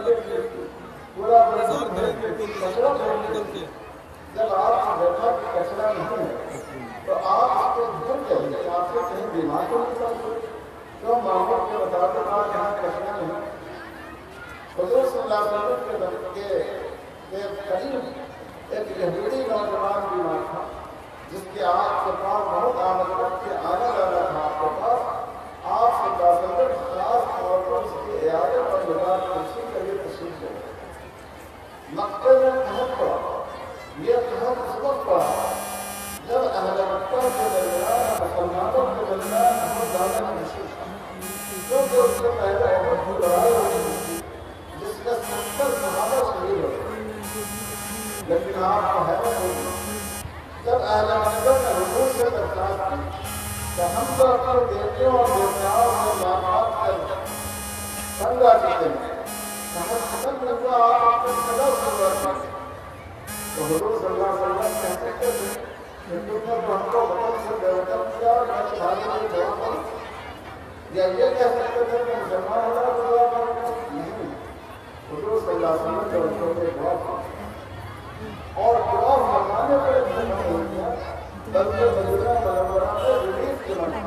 پورا کچرا پھینک کے، جب آپ سے دیکھا کہ کچرا نہیں ہے تو آپ اس کو دور کریے، آپ سے کہیں بیمار تو نہیں پڑتے، کیوں معمول کے مطابق آپ یہاں کچرا نہیں۔ حضور صلی اللہ علیہ وسلم کے قریب ایک یہودی نوجوان بیمار تھا، جس کے آپ کے پاس بہت آمد وقت کے آنے والا تھا آپ کے پاس، آپ سے باضابط خاص طور پر اس کی عیادت اور مدد پرسی کے لیے تشریف لے گئے۔ مکہ میں قحط پڑا، یہ قحط اس وقت پڑا جب اہل مکہ کے درمیان مسلمانوں کے درمیان بہت زیادہ مشکل تھا، کیونکہ اس سے پہلے احد کی لڑائی ہوئی تھی جس میں ستر صحابہ شہید ہوئے، لیکن آپ کو حیرت ہوگی جب اہل مکہ نے حضور سے درخواست کی کہ ہم تو اپنے دیوتوں اور دیوتاؤں سے معاملات کر تنگ آ چکے ہیں، ختم لگا آپ اپنے صدا شروعات کریں، تو حضور صلی اللہ علیہ وسلم کہہ سکتے تھے کہ تم نے تو ہم کو وطن سے بے وطن کیا اور میں تمہارے لیے دعا کروں، یا یہ کہہ سکتے تھے کہ مسلمان ہونا تو دعا کروں؟ نہیں، حضور صلی اللہ علیہ وسلم نے ان کو دعا کی اور دعا فرمانے پر اتنا نہیں کیا بلکہ مدینہ منورہ میں ریلیف کے من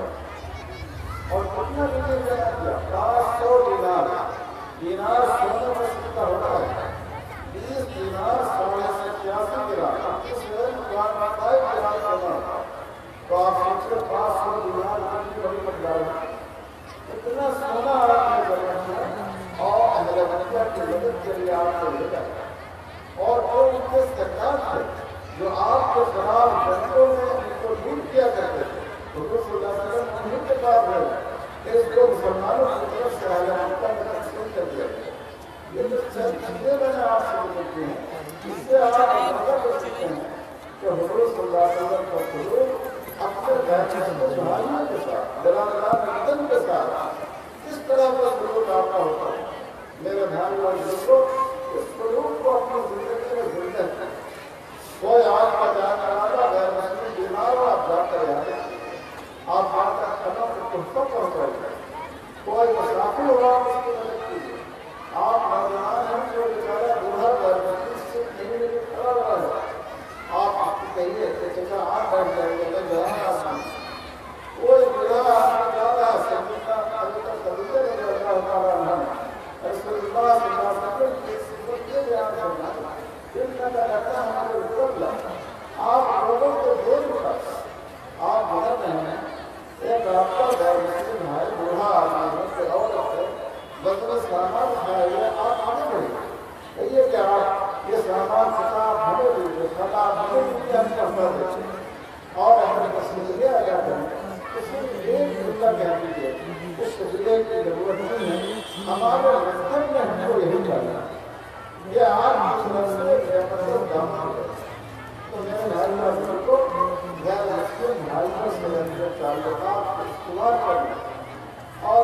پر، اور کتنا ریلیف جمع کیا؟ پانچ سو دینار دینار سونے میں سکتا ہوتا ہے، بیس دینار سونے سے چھیاسی گرام، اس میں فائیو گرام جمع ہوتا، تو آپ سوچیں پانچ سو دینار کتنی بڑی مقدار ہے، اتنا سونا آپ نے جمع کیا اور اہل مکہ کی مدد کے لیے آپ کو لے جاتا، اور وہ ان کے سرکار تھے جو آپ کے خلاف جنگوں میں ان کو لوٹ کیا کرتے تھے، حضور صلی اللہ علیہ وسلم انہیں کے پاس گئے، اس کو مسلمانوں کی طرف سے اہل مکہ میں تقسیم کر دیا گیا۔ یہ جو چند چیزیں میں نے آپ سے بتائی ہیں، اس سے آپ اندازہ کر سکتے ہیں کہ حضور صلی اللہ علیہ وسلم کا سلوک اپنے غیر مسلم بھائیوں کے ساتھ، برادران وطن کے ساتھ کس طرح کا سلوک آپ کا ہوتا ہے۔ میرے بھائیوں اور بزرگوں، اس سلوک کو اپنی زندگی میں زندہ کریں۔ کوئی آپ کا جانا والا غیر مسلم بیمار ہو، آپ جا کر یاد آپ آ کر کھانا کو تحفہ پہنچائیے، کوئی مسافر ہو آپ اس کی مدد کیجیے، آپ نوجوان ہیں جو بیچارہ بوڑھا غیر مسلم سے کہیں بھی کھڑا ہوا ہے، آپ آپ کو کہیے کہ چچا آپ بیٹھ جائیں گے، میں جوان آدمی، کوئی بوڑھا آپ کو جا رہا ہے، سیدنا حضرت خدیجہ رضی اللہ تعالیٰ عنہا رسول اللہ صلی اللہ علیہ وسلم کی صفت یہ بیان فرمائی، انک لتحمل الکل، آپ لوگوں کو بوجھ اٹھاتے، آپ بڑھ رہے ہیں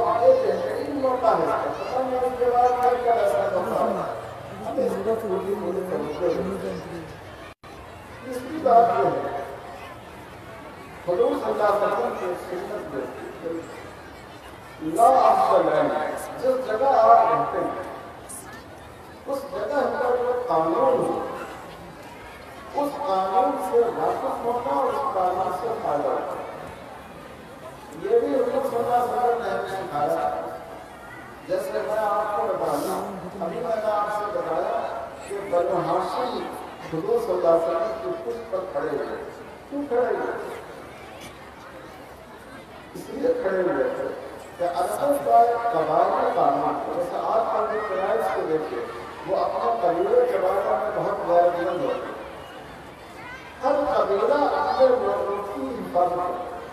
और ये बेहतरीन मौका है, पता नहीं इसके बाद क्या क्या ऐसा मौका है, हमें इसको पूरी पूरी समझते हैं। इसकी बात ये है, हुजूर सल्लल्लाहु अलैहि वसल्लम की सुन्नत में ला अफ़ज़ल, जिस जगह आप रहते हैं उस जगह का जो कानून है, उस कानून से वाकिफ होना और उस कानून से फायदा होना, ये भी हुजूर सल्लल्लाहु अलैहि वसल्लम ने हमें सिखाया। जैसे मैं आपको बता दूं, अभी मैंने आपसे बताया कि बनु हाशिम हुजूर सल्लल्लाहु अलैहि वसल्लम की पुष्ट पर खड़े हुए। क्यों खड़े हुए? इसलिए खड़े हुए थे कि अरबों का कबायली कानून, जैसे आज कल के क्राइस को देखिए, वो अपने कबीले के बारे में बहुत गैरतमंद होते हैं। हर कबीला अपने लोगों की हिफाजत करता है।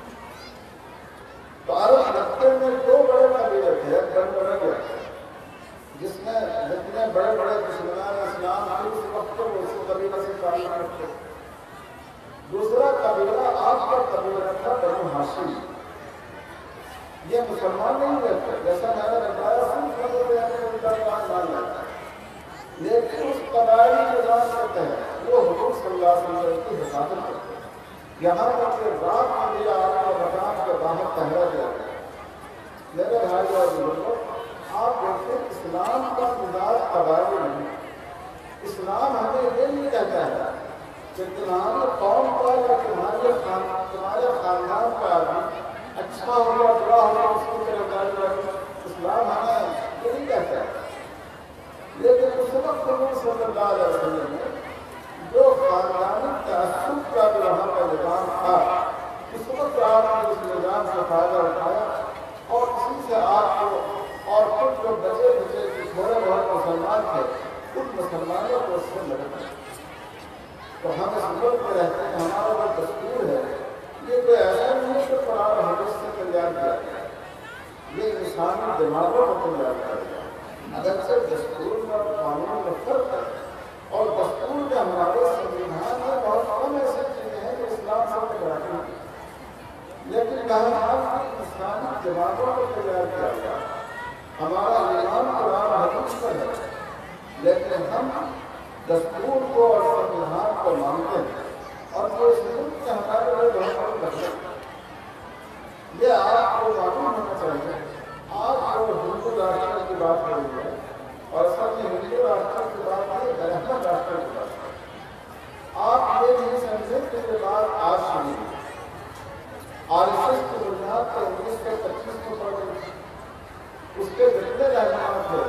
तो अरब रखते में दो बड़े कबीले थे, एक बनु नज़ीर, जिसमें जितने बड़े बड़े दुश्मनान इस्लाम थे उस वक्त को उस कबीले से ताल्लुक रखते। दूसरा कबीला आपका कबीला था बनु हाशिम, ये मुसलमान नहीं रहते, जैसा मैंने बताया सिर्फ उनका मान लेता है, लेकिन उस कबायली निज़ाम के तहत वो हुजूर सल्लल्लाहु अलैहि वसल्लम की हिफाजत करते हैं। यहाँ तक कि रात में भी आपको मकान के बाहर पहरा दिया गया। मेरे भाई और बुजुर्गों, आप देखते हैं इस्लाम का मिजाज कबायली नहीं। इस्लाम हमें ये नहीं कहता है कि तुम्हारे कौम का या तुम्हारे खान तुम्हारे खानदान का आदमी अच्छा हो या बुरा हो या उसकी तरफदारी करें। इस्लाम हमें ये नहीं कहता है। लेकिन उस वक्त हुजूर सल्लल्लाहु अलैहि वसल्लम ने जो खानदानी तअस्सुब का जो वहाँ का निज़ाम था, उस वक्त आपने उस निज़ाम से फायदा उठाया और इसी से आपको और कुछ जो बचे बचे थोड़े बहुत मुसलमान थे, उन मुसलमानों को उससे मदद की। तो हम इस मुल्क में रहते हैं, हमारा जो दस्तूर है, ये कोई ऐसा नहीं है कि कुरान हदीस से तैयार किया गया, ये इंसानी दिमागों को तैयार किया गया। अगर से दस्तूर में और कानून में फर्क है, और दस्तूर के हमारे संविधान में बहुत कम ऐसी चीजें हैं जो इस्लाम से टकराती हैं, लेकिन बहरहाल इंसानी दिमागों को तैयार किया गया। हमारा ईमान कुरान हदीस पर है, लेकिन हम दस्तूर को और संविधान को मानते हैं, और जो इस मुल्क के हमारे लिए बहुत बड़ी ये आपको मालूम होना चाहिए। आज जो हिंदू राष्ट्र की बात हो रही है, और असल में हिंदू राष्ट्र की बात है, गहना राष्ट्र की बात है। आप ये नहीं समझे कि ये बात आज सुनी, आर एस एस की बुनियाद पर उन्नीस सौ पच्चीस को पढ़ रही, उसके जितने रहनुमा थे,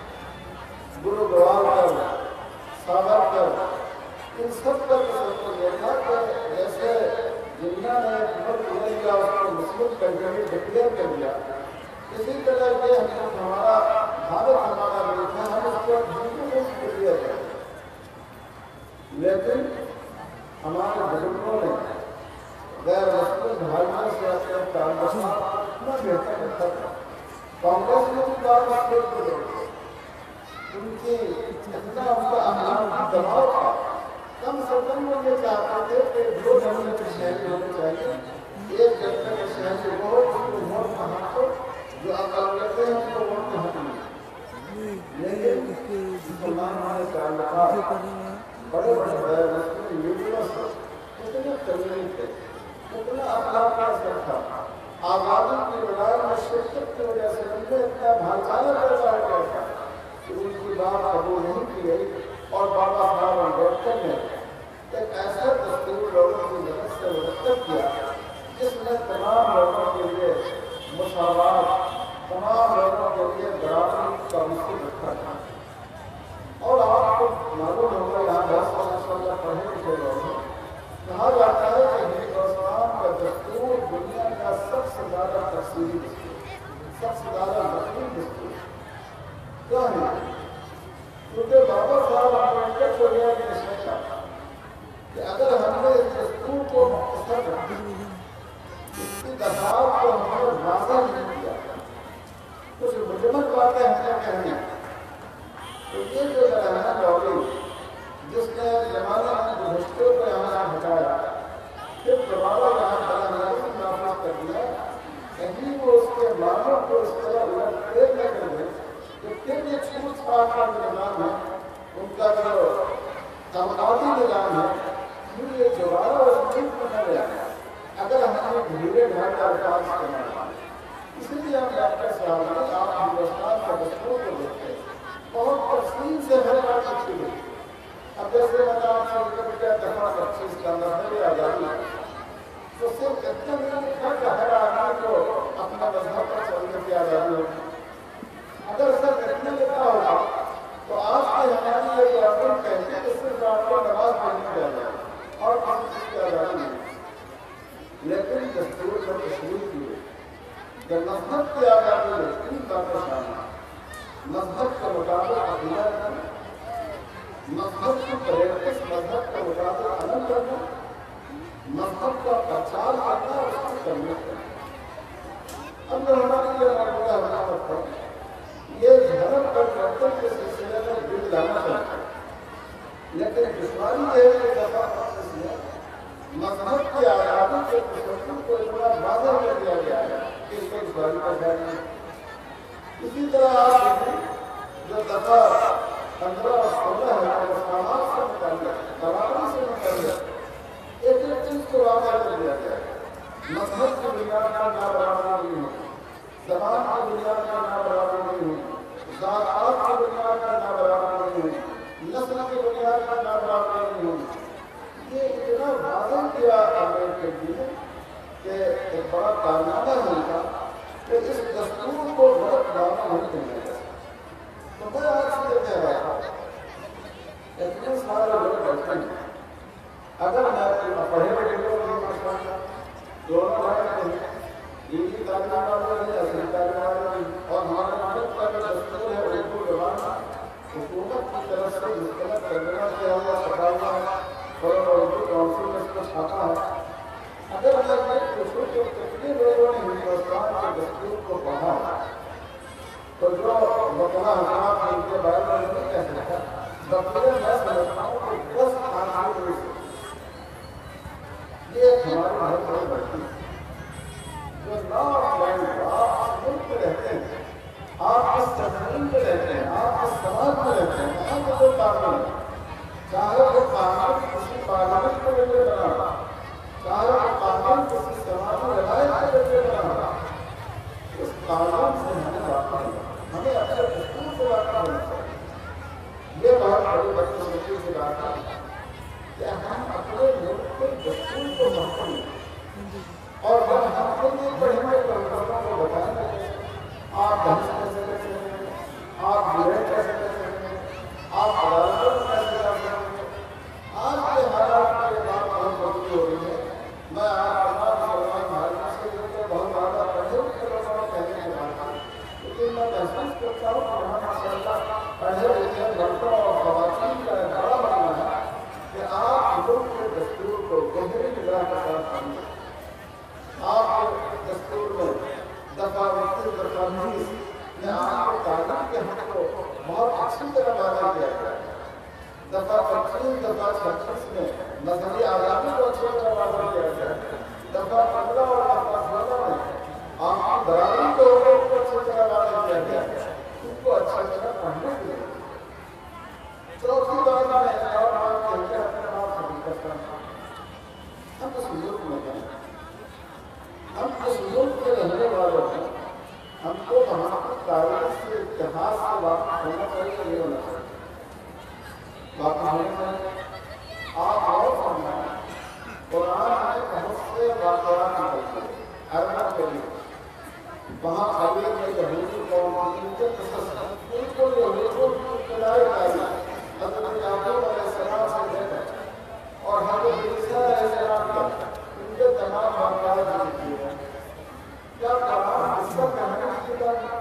गुरु गोवालकर, सावरकर, इन सब का सबको देखा कि जैसे दुनिया ने मुल्क ले लिया, उसको मुस्लिम कंट्री डिक्लेयर कर दिया, इसी तरह ये हम हमारा भारत हमारा देश है, हम इसको हिंदू देश कर दिया जाए। लेकिन हमारे बुजुर्गों ने गैर मुस्लिम भाइयों से अपने ताल्लुक इतना बेहतर रखा था। कांग्रेस ने भी बात कर उनकी इतना उनका अहम दबाव था, कम से कम वो ये चाहते थे कि दो जनता के शहरी होने चाहिए, एक जनता के शहरी वो उसको वोट का हक हो, जो अकल करते हैं उनको वोट का हक नहीं। लेकिन मुसलमान हमारे ताल्लुकात बड़े बड़े गैर मुस्लिम यूनिवर्स कितने करीबी थे, कितना अखलाक का असर था। आज़ादी की लड़ाई में शिरकत की वजह से उनमें इतना भाईचारा पैदा हो गया था कि उनकी बात कबूल नहीं की गई, और बाबा साहब अम्बेडकर ने एक ऐसा दस्तूर लोगों की मदद से मुरतब किया जिसमें तमाम लोगों के लिए मुसावात, तमाम लोगों के लिए बराबरी का उसूल रखा था। और आपको मालूम होगा, यहाँ बहुत माशाअल्लाह पढ़े लिखे लोग हैं, कहा जाता है कि हिंदुस्तान का दस्तूर दुनिया का सबसे ज़्यादा तफसीली दस्तूर, सबसे ज़्यादा मजबूत दस्तूर क्या है? क्योंकि बाबा साहब अम्बेडकर को यह निश्चय था कि अगर हमने इस दस्तूर को मुख्तसर रखा, इसकी दफात को हमने वाज़ह नहीं किया, कुछ मुजमल बातें हमने कहनी, तो ये जो रहना दौड़ी जिसने जमाने में गुज़श्ते को यहाँ से हटाया, फिर दोबारा यहाँ बना नाफिज कर दिया, कहीं वो उसके मानों को इस तरह इसका मतलब है आजादी। तो सिर्फ इतना नहीं था कि हर आदमी को अपना मजहब पर चलने की आजादी होगी। अगर सिर्फ इतना लिखा होगा तो आज की हमारी ये गवर्नमेंट कहती है कि सिर्फ आपको नमाज पढ़ने की आजादी और किसी चीज की आजादी नहीं। लेकिन दस्तूर पर तस्वीर की कि मजहब की आजादी में तीन बातें शामिल हैं। मजहब के मुताबिक अकीदा करना, मजहब की प्रैक्टिस मजहब के मुताबिक अमल करना, मजहब का प्रचार करना और उसकी तरबियत करना। अब जो हमारी ये मौजूदा हुकूमत है ये धर्म परिवर्तन के सिलसिले में बिल लाना चाहता है, लेकिन दुश्मनी ये है कि दफा मजहब की आजादी के तस्वीर को इतना वाज़ेह कर दिया गया है कि इसको दुश्मनी का ख्याल नहीं। इसी तरह आप देखें जो दफा पंद्रह और सोलह है और समाज से मुताबिक बराबरी से मुताबिक एक एक चीज को वाज़ेह कर दिया गया है। मजहब की बुनियाद पर ना बराबरी नहीं होगी, ज़बान की बुनियाद पर ना बराबरी नहीं होगी, ज़ात की बुनियाद पर ना बराबरी नहीं होगी, नस्ल की बुनियाद पर ना बराबरी नहीं होगी। ये इतना वाज़ेह किया अम्बेडकर जी ने कि एक बड़ा कारनामा है उनका कि इस दस्तूर को गलत माना नहीं देना चाहिए। तो मैं आज ये कह रहा था इतने सारे लोग बैठे हैं, अगर मैं पढ़े लिखे लोग दोनों भाई हैं, दीनी तालीम वाले हैं, असली तालीम वाले हैं, और हमारे भारत का जो दस्तूर है उर्दू जबान हुकूमत की तरफ से मुस्तरद करना किया हुआ छपाया और उर्दू काउंसिल में इसको छापा है। अगर मैं पूछूं कि कितने लोगों ने हिंदुस्तान के दस्तूर को पढ़ा तो जो बकरा हुकूमत है उनके बारे में नहीं कह सकता, बकरे मैं समझता हूँ कि दस कानून ये हमारी बहुत बड़ी गलती है। जो नौ आप मुल्क में रहते हैं, आप इस जमीन में रहते हैं, आप इस समाज में रहते हैं, वहाँ के जो कानून है, चाहे वो कानून किसी पार्लियामेंट के लिए बना, चाहे वो कानून किसी समाजी रवायत के लिए बना, उस कानून से हमें वापस नहीं, हमें अपने दस्तूर से वापस होना चाहिए। ये बहुत बड़ी बदकिस्मती की बात है कि हम अपने मुल्क के दस्तूर को महत्व दें और जब हम अपने पढ़ने के लोगों को बताएंगे आप ढंग से कैसे कर सकते हैं, आप बुरे कैसे कर सकते हैं, आप अदालतों में कैसे कर सकते हैं। आज के हालात में ये बात बहुत जरूरी हो रही है। मैं आज तमाम भारत से जुड़कर बहुत ज़्यादा पढ़े लिखे लोगों को कहने की बात है, लेकिन मैं महसूस करता हूँ कि यहाँ माशाअल्लाह पढ़े लिखे लड़कों और ख़वातीन का एक बड़ा मामला है कि आप मुल्क के दस्तूर को गहरी निगाह के साथ समझें। आपके दस्तूर में दफा उनतीस दफा बीस में आपको तालीम के हक को बहुत अच्छी तरह वाज़ेह किया गया है। दफा पच्चीस दफा छत्तीस में मजहबी आज़ादी को अच्छी तरह वाज़ेह किया गया है। दफा पंद्रह और दफा सोलह में आपकी बराबरी के हुकूक को अच्छी तरह वाज़ेह किया गया है, उनको अच्छी तरह पढ़ने के लिए। चौथी बात मैं और बात कहकर अपने आप से करता हूँ, हम उस मुल्क में हैं, हम उस मुल्क के रहने वाले हैं, हमको वहाँ की तारीख से इतिहास से वाक़िफ़ होना चाहिए, नहीं होना चाहिए, वाक़िफ़ होना चाहिए। आप और फरमाएं कुरान में बहुत से वाक़यात निकलते हैं अरब के लिए, वहाँ खबीर में यहूदी कौम उनके तसस्सुर बिल्कुल यहूदियों की इब्तिदाई तारीख हज़रत याकूब अलैहिस्सलाम से लेकर और हज़रत ईसा अलैहिस्सलाम तक उनके तमाम वाक़यात लिखे हैं। क्या कुरान इसका कहने की किताब है?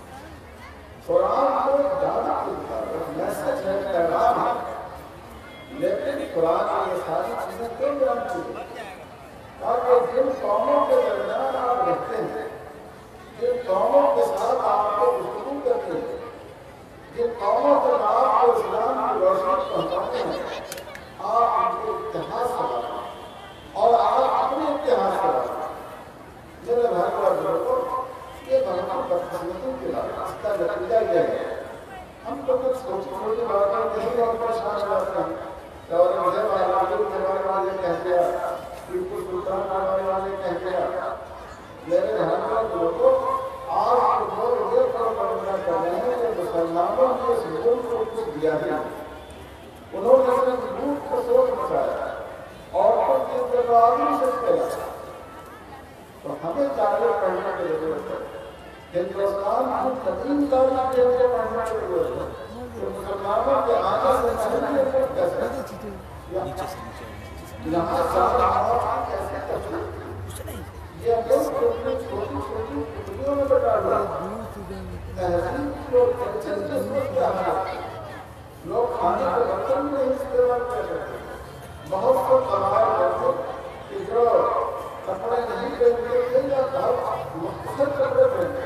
कुरान तो दादा की किताब है, मैसेज है, पैगाम है, लेकिन कुरान में ये सारी चीजें क्यों बयान की गई? ताकि जिन कौमों के दरमियान आप रहते हैं, जिन कौमों के साथ आपको गुफ्तगू करनी है, जिन कौमों तक आपको इस्लाम की रोशनी पहुँचानी है, आप उनके इतिहास से बात और आप अपने इतिहास से बात। मेरे भाई और लोगों, ये बहुत बदकिस्मती की बात है। इसका नतीजा ये है, हम तो कुछ छोटी छोटी बातें नहीं और परेशान रहते हैं। और मुझे वाले के बारे वाले कह दिया, टीपू सुल्तान के बारे वाले कह दिया। मेरे भाई और लोगों, आज लोग ये प्रवचन कर रहे हैं कि मुसलमानों ने इस मुल्क को कुछ दिया है, उन्होंने सिर्फ लूट को सोच मचाया और تو آدمی سکتے ہیں تو ہمیں چاہیے پڑھنے کی ضرورت ہے ہندوستان کی قدیم تاریخ کے لیے پڑھنے کی ضرورت ہے کہ مسلمانوں کے آنے سے پہلے یہ کیسے یہاں سارا ہوا کیسے تشریح یہ لوگ چھوٹی چھوٹی چھوٹی ٹکڑیوں میں بٹا ہوا تہذیب اور کلچر کی سوچ کیا ہے لوگ کھانے کے برتن میں استعمال کر رہے ہیں بہت سے قبائل لوگوں کہ جو کپڑے نہیں پہنتے تھے یا بہت مختصر کپڑے پہنتے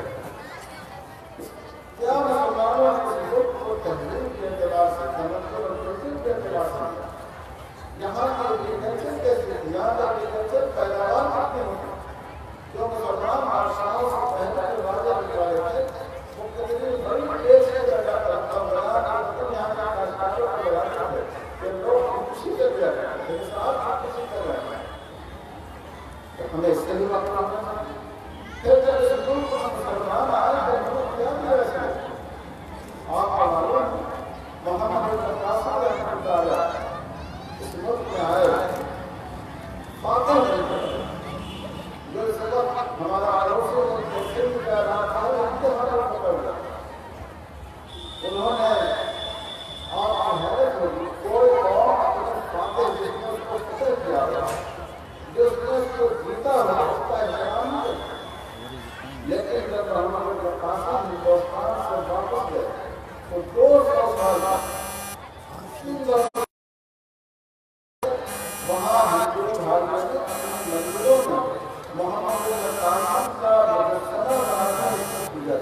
کیا مسلمانوں نے اس ملک کو تہذیب کے اعتبار سے تمدن اور کلچر کے اعتبار سے یہاں کے ایگریکلچر کیسے یہاں کا ایگریکلچر پیداوار کتنے ہوتے جو مسلمان بادشاہوں سے پہلے کے واضح روایت ہے وہ کتنی بڑی دیش ہے جگہ کرتا ہوں یہاں کا کاشتکاروں کو لگانا ہے کہ لوگ خوشی کر رہے ہیں لیکن صاحب خوشی کر رہے ہیں تو ہمیں اس کے لیے وقت رکھنا ہے پھر جب اس ملک کو مسلمان آئے تو ملک کیا دیا اس میں آپ کا معلوم محمد القاسم رحمۃ اللہ علیہ اس ملک میں آئے فاتح نہیں جو اس وقت ہمارا عروسی اور تفصیل میں کہہ رہا تھا وہ انتہا پر پکڑ گیا انہوں نے آپ کو حیرت ہوگی کوئی قوم اپنے فاتح جس نے اس کو فتح کیا تھا جس نے اس کو جیتا ہوا اس کا احترام نہیں کرتا لیکن جب محمد القاسم ہندوستان سے واپس گئے تو دو سو سال تین سو وہاں ہندو بھائیوں نے اپنے مندروں میں محمد القاسم کا مجسمہ بنانا کیا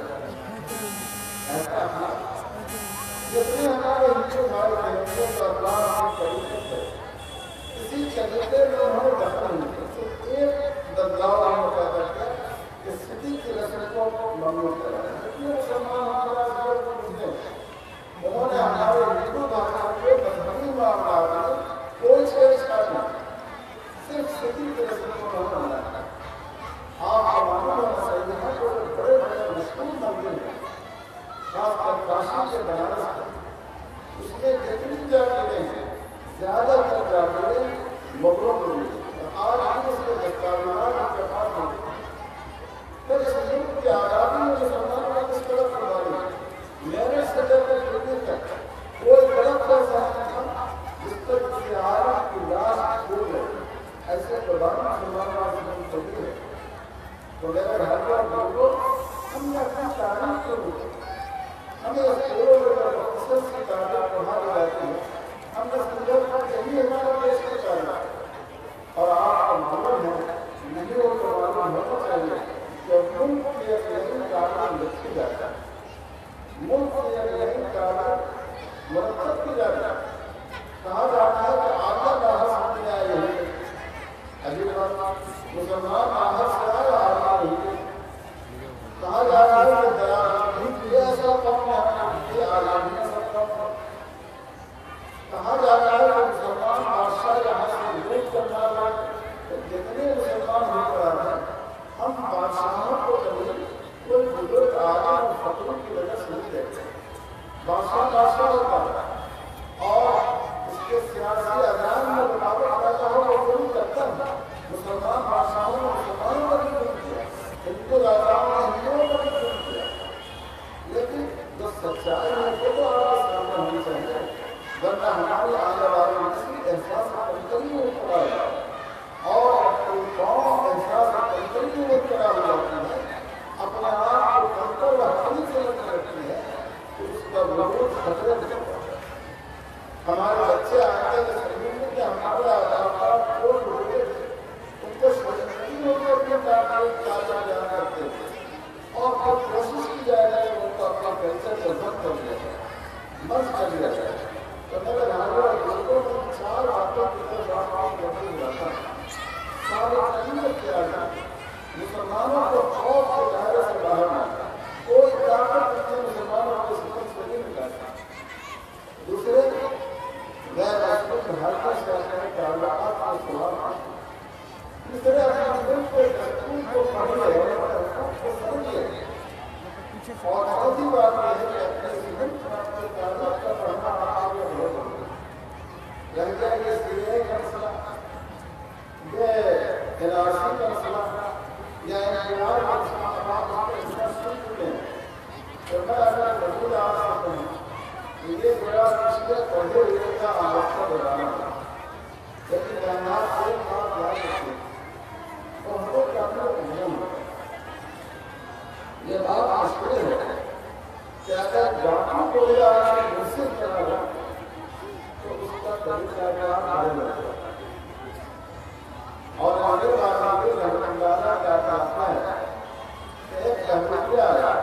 ایسا ہے جتنے ہمارے ہندو بھائی بہنوں کا اخلاق کے طریقے سے اسی طریقے میں انہوں نے دخل نہیں کیا تو ایک بدلاؤ ہم نے پیدا کیا کہ سٹی کی رسموں کو ممنوع کرا ہے جتنے مسلمان ہمارا زیادہ کو ملتے ہیں انہوں نے ہمارے ہندو بھائیوں کے مذہبی معاملات میں کوئی چیز نہیں صرف سٹی کی رسموں کو انہوں نے بنایا آپ کا معلوم ہونا چاہیے ہے کہ بڑے بڑے مشہور مندر ہیں خاص کر کاشی کے بنارس میں اس میں جتنی جاگیریں ہیں زیادہ تر جاگیریں مغلوں کو ملی اور آج ہم اس کے دستاویزات ان کے پاس موجود ہیں پھر اس ملک کی آزادی میں مسلمانوں نے کس طرح قربانی دی میرے سے لے کر ٹوٹنے تک کوئی غلط ایسا نہیں تھا جس پر کسی عالم کی لاش چھوڑ گئے ایسے قربانی مسلمانوں نے چھوڑی ہے تو میرے بھائی اور لوگوں ہم نے اپنی تاریخ کو لکھا ہمیں اس پورے مختصر کی تاریخ پڑھائی جاتی ہے ہم نے سمجھا تھا کہ یہی ہمارا دیش کی تاریخ ہے اور آپ کا معلوم ہے نہیں وہ تو معلوم ہونا چاہیے کہ ملک کی ایک نئی تاریخ لکھی جاتا ہے ملک کی ایک نئی تاریخ مرتب کی جاتا ہے کہا جاتا ہے کہ آگے باہر سمجھ آئے یہی عجیب بات مسلمان باہر سے آئے آگے نہیں کہا جاتا ہے کہ دیانت یہ ایسا قوم ہے یہ آزادی سب قوم کہا جاتا ہے کہ مسلمان بادشاہ یہاں سے وروٹ کرنا ہے جتنے مسلمان ہو کر آئے ہم بادشاہوں کو کبھی کوئی بزرگ آگے اور فقر کی وجہ سے نہیں دیکھتے بادشاہ بادشاہ ہوتا ہے اور اس کے سیاسی اذان میں رکاوٹ پیدا ہو وہ ضرور کرتا ہے مسلمان بادشاہوں نے مسلمانوں پر بھی ظلم کیا ہندو راجاؤں نے ہندوؤں پر بھی ظلم کیا لیکن جو سچائی ہے وہ تو آپ کے سامنے ہونی چاہیے ورنہ ہماری آنے والی نسل احساس کمتری میں مبتلا ہے اور کوئی قوم احساس کمتری میں مبتلا ہو جاتی ہے اپنے آپ کو کمتر و حقیقی سے لگنے لگتی ہے تو اس کا وجود خطرے میں ہوتا ہے ہمارے بچے آتے ہیں سمجھیں گے کہ ہمارے آدھار کو لوگے ان کو شرمندگی ہو کے اپنے تعلق تازہ بیان کرتے ہیں اور پھر کوشش کی جائے گا کہ ان کو اپنا کلچر ڈیولپ کر لیا جائے مرض کر لیا جائے تو میرے بھائیوں اور دوستوں میں چار باتوں کی طرف بات آپ کرتے ہوا تھا سارے تعلیم کیا جائے مسلمانوں کو خوف کے دائرے سے باہر نہ کوئی طاقت اپنے مسلمانوں کو سمجھ سے نہیں نکالتا دوسرے غیر مسلم حلقے سے اپنے تعلقات کو سوال تیسرے اپنے ملک کے دستور کو پڑھیے اور کو سمجھیے اور چوتھی بات یہ ہے کہ اپنے ملک میں اپنے تعلق کا پڑھنا آگے بڑھ رہا ہے رہ گیا یہ سیرے کا مسئلہ یہ انارسی کا مسئلہ یا انقلاب کا مسئلہ آپ اس کے اندر سن چکے ہیں تو میں اگر مزید آ سکتا ہوں کہ یہ میرا پچھلے پڑھے ہوئے کا آواز کا دلانا ہے لیکن کائنات سے ایک بات یاد رکھیں تو ہم لوگ کرنا نہیں ہے یہ بات مشکل ہے کہ اگر جانا کو لے آنے سے منصف کرنا ہے تو اس کا طریقہ کار آنے لگتا ہے اور آگے بات میں رحمت اللہ کیا کہتا ہے کہ ایک احمدیہ آیا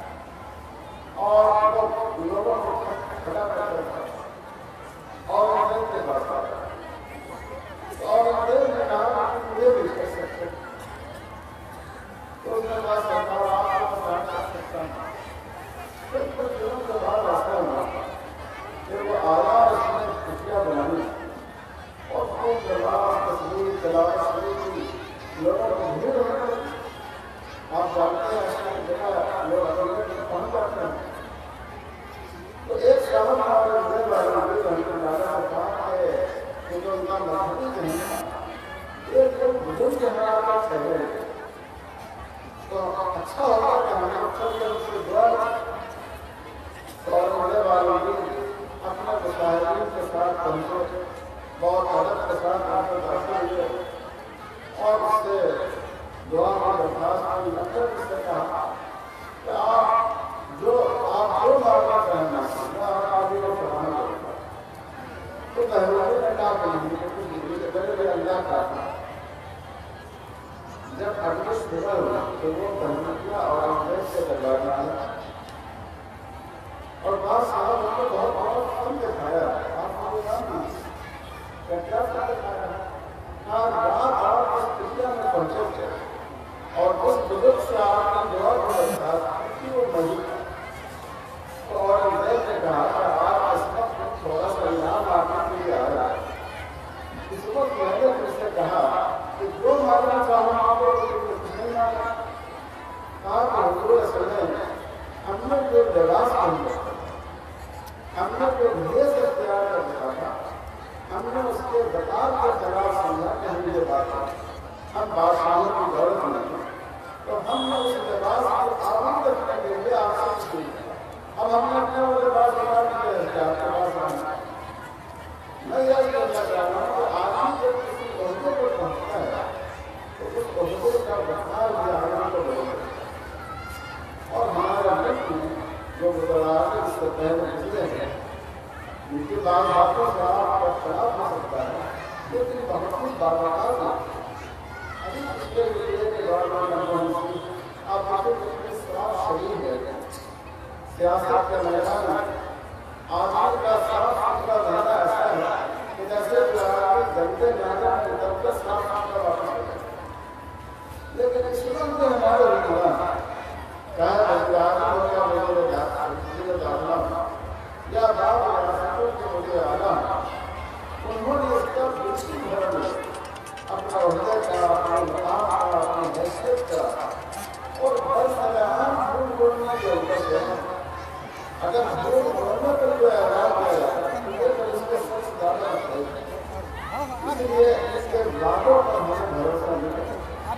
اور لوگوں کو کھڑا کرتا تھا اور انہیں کے پاس آیا اور انہیں نے کہا کہ یہ بھی کر سکتے تو اس نے کہا سرکار آپ کو بتا سکتا ہوں پھر کچھ دنوں کے بعد ایسا ہوا کہ وہ آیا اور اس نے خوشیاں بنانی اور خوب نماز تصویر تلاوت شروع کی لوگوں کو بھیڑ ہونے آپ جانتے ہیں ایسا جگہ لوگ اکیلے پہنچ جاتے ہیں تو ایک صاحب ہمارے مدد والے نبی رحمۃ اللہ سے کہا کہ جو ان کا مذہبی نہیں ایک جو بزرگ ہمارا کا ٹھہرے تو اچھا ہوگا کہ ہمیں اکثر سے اس سے دعا اور مدد والے نبی اپنے مشاہدین کے ساتھ پہنچے بہت عدد کے ساتھ آپ کو داخل ہوئے اور اس سے دعا کی درخواست کی مقصد اس سے کہا کہ آپ جو آپ جو مارنا چاہنا میں آپ کو چڑھانا کروں تو بہروزے نے کہا کہ نہیں بڑے بڑے اللہ کا جب اگلے صبح ہوا تو وہ بہنکیا اور انگریز سے دربار میں آیا اور بعض صاحب ان کو بہت بہت کم دکھایا آپ کو جاننا کیا کیا دکھایا ہاں رات آپ اس دنیا میں پہنچے تھے اور اس بزرگ سے آپ کی دعا کو درخواست کی وہ مجھے اور انگریز نے کہا کہ آپ اس وقت تھوڑا سا انعام آنے کے لیے آ رہا ہے اس وقت میں نے اس سے کہا کہ جو مارنا چاہوں آپ کو کچھ نہیں مارنا کہا کہ حضور صلی اللہ علیہ وسلم ہم نے جو لباس پہنا ہم نے جو بھیس اختیار کر دیا تھا ہم نے اس کے بطار کے خلاف سمجھا کہ ہم یہ بات ہے ہم بادشاہوں کی دولت نہیں تو ہم نے اس لباس کو آباد رکھنے کے لیے آپ سے چھوڑ دیا اب ہم نے اپنے وہ لباس بتا دیا ہے کہ آپ کے پاس آنا میں یہ کہنا چاہ رہا ہوں کہ آدمی جب کسی عہدے پر پہنچتا ہے تو اس عہدے کا بطار بھی آدمی کو بدلتا ہے اور ہمارے ملک میں جو گزرات اس سے پہلے گزرے ہیں ان کی بعض باتوں سے آپ کا خلاف ہو سکتا ہے لیکن بہت کچھ باوقات ہے ابھی پچھلے لیے کے دوران میں آپ آپ کے صاف شریر ہے سیاست کے میدان میں آج کا صاف ستھرا رہنا ایسا ہے کہ جیسے گندے نالے میں اترتے صاف ستھرا واپس ہو جائے لیکن اس وقت میں ہمارے حکمران چاہے وزیراعظم ہو یا وزیر داخلہ یا بعض ریاستوں کے وزیر اعلیٰ انہوں نے اس کا بالکل بھرا نہیں اپنا عہدے کا اپنے مقام کا اپنی حیثیت کا اور ہر سلام جھوٹ بولنے کے اوپر سے اگر جھوٹ بولنے پر کوئی اعلان کیا جاتا ہے تو یہ پر اس کے سب سے زیادہ ہے اس لیے اس کے لاگوں پر ہمیں بھروسہ نہیں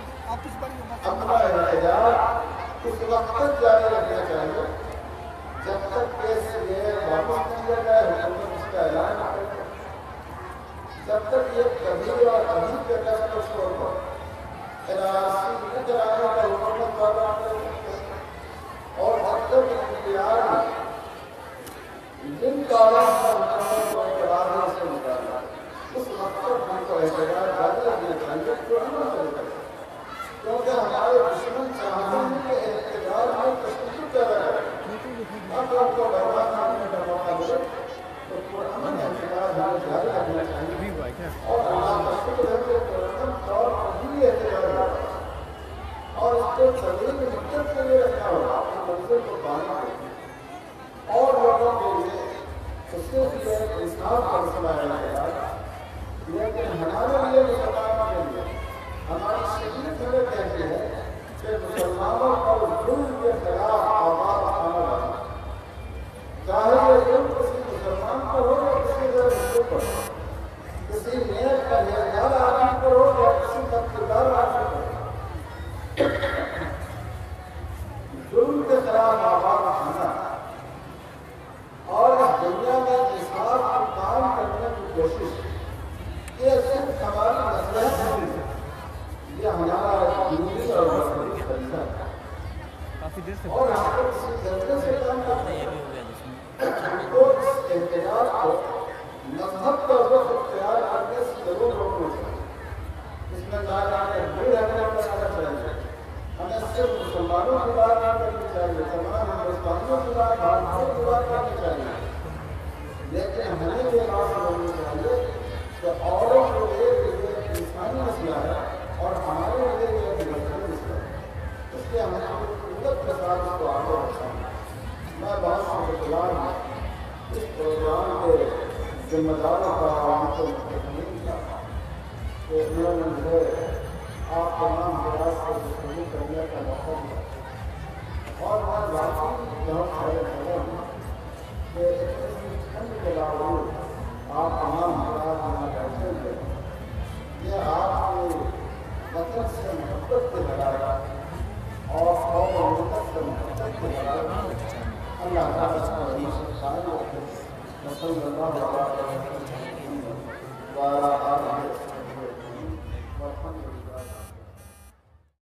ہے اپنا احتجاج اس وقت تک جاری رکھنا چاہیے جب تک کہ یہ واپس نہیں کیا جائے حکومت اس کا اعلان نہ کرے جب تک یہ کبھی اور ابھی کے ٹیسٹ کو چھوڑ کر انارسی نہ چلانے کا حکومت والا اور جب تک اختیار میں جن کالم کا حکومت کو اعتبار ہے اسے نکالنا اس وقت تک ہم کو احتجاج جاری رکھنا چاہیے جو ہم چلے کریں کیونکہ ہمارے دشمن چاہتے ہیں کہ احتجاج میں تشدد پیدا کریں اب آپ کو برباد کرنے کا موقع ملے تو قرآن احتجاج ہمیں جاری رکھنا چاہیے اور اللہ کا شکر ہے کہ قرآن طور پر بھی احتجاج ہوگا اور اس کو طویل مدت کے لیے رکھا ہوگا اپنے منزل کو پانے کے لیے اور لوگوں کے لیے اس کے لیے انصاف کا مسئلہ ہے لیکن ہمارے لیے مسلمانوں کے لیے ہماری شریعت ہمیں کہتی ہے کہ مسلمانوں کو ظلم کے خلاف آواز اٹھانا ہوگا چاہے یہ ظلم کسی مسلمان پر ہو یا کسی غیر مسلم پر ہو کسی نیک کا نیکار آدمی پر ہو یا ہمیں دعا کرنی چاہیے، لیکن ہمیں یہ بات سمجھنی چاہیے کہ اوروں کے لیے یہ انسانی مسئلہ ہے اور ہمارے لیے یہ انسانی مسئلہ ہے، اس لیے ہمیں قوت کے ساتھ اس کو آگے رکھنا ہے۔ میں بہت شکریہ ہوں اس پروگرام کے ذمہ داروں کا عوام کو مستقبل کا کہ انہوں نے مجھے آپ تمام حضرات سے گفتگو کرنے کا موقع دیا، اور میں واقعی بہت سارے بڑے ہوں کہ اس ٹھنڈ کے باوجود آپ تمام حضرات یہاں بیٹھے ہوئے، یہ آپ کی وطن سے محبت کے بغیر اور قوم و ملت سے محبت کے بغیر اللہ تعالیٰ کا حدیث قائم رکھے۔ صلی اللہ علیہ وسلم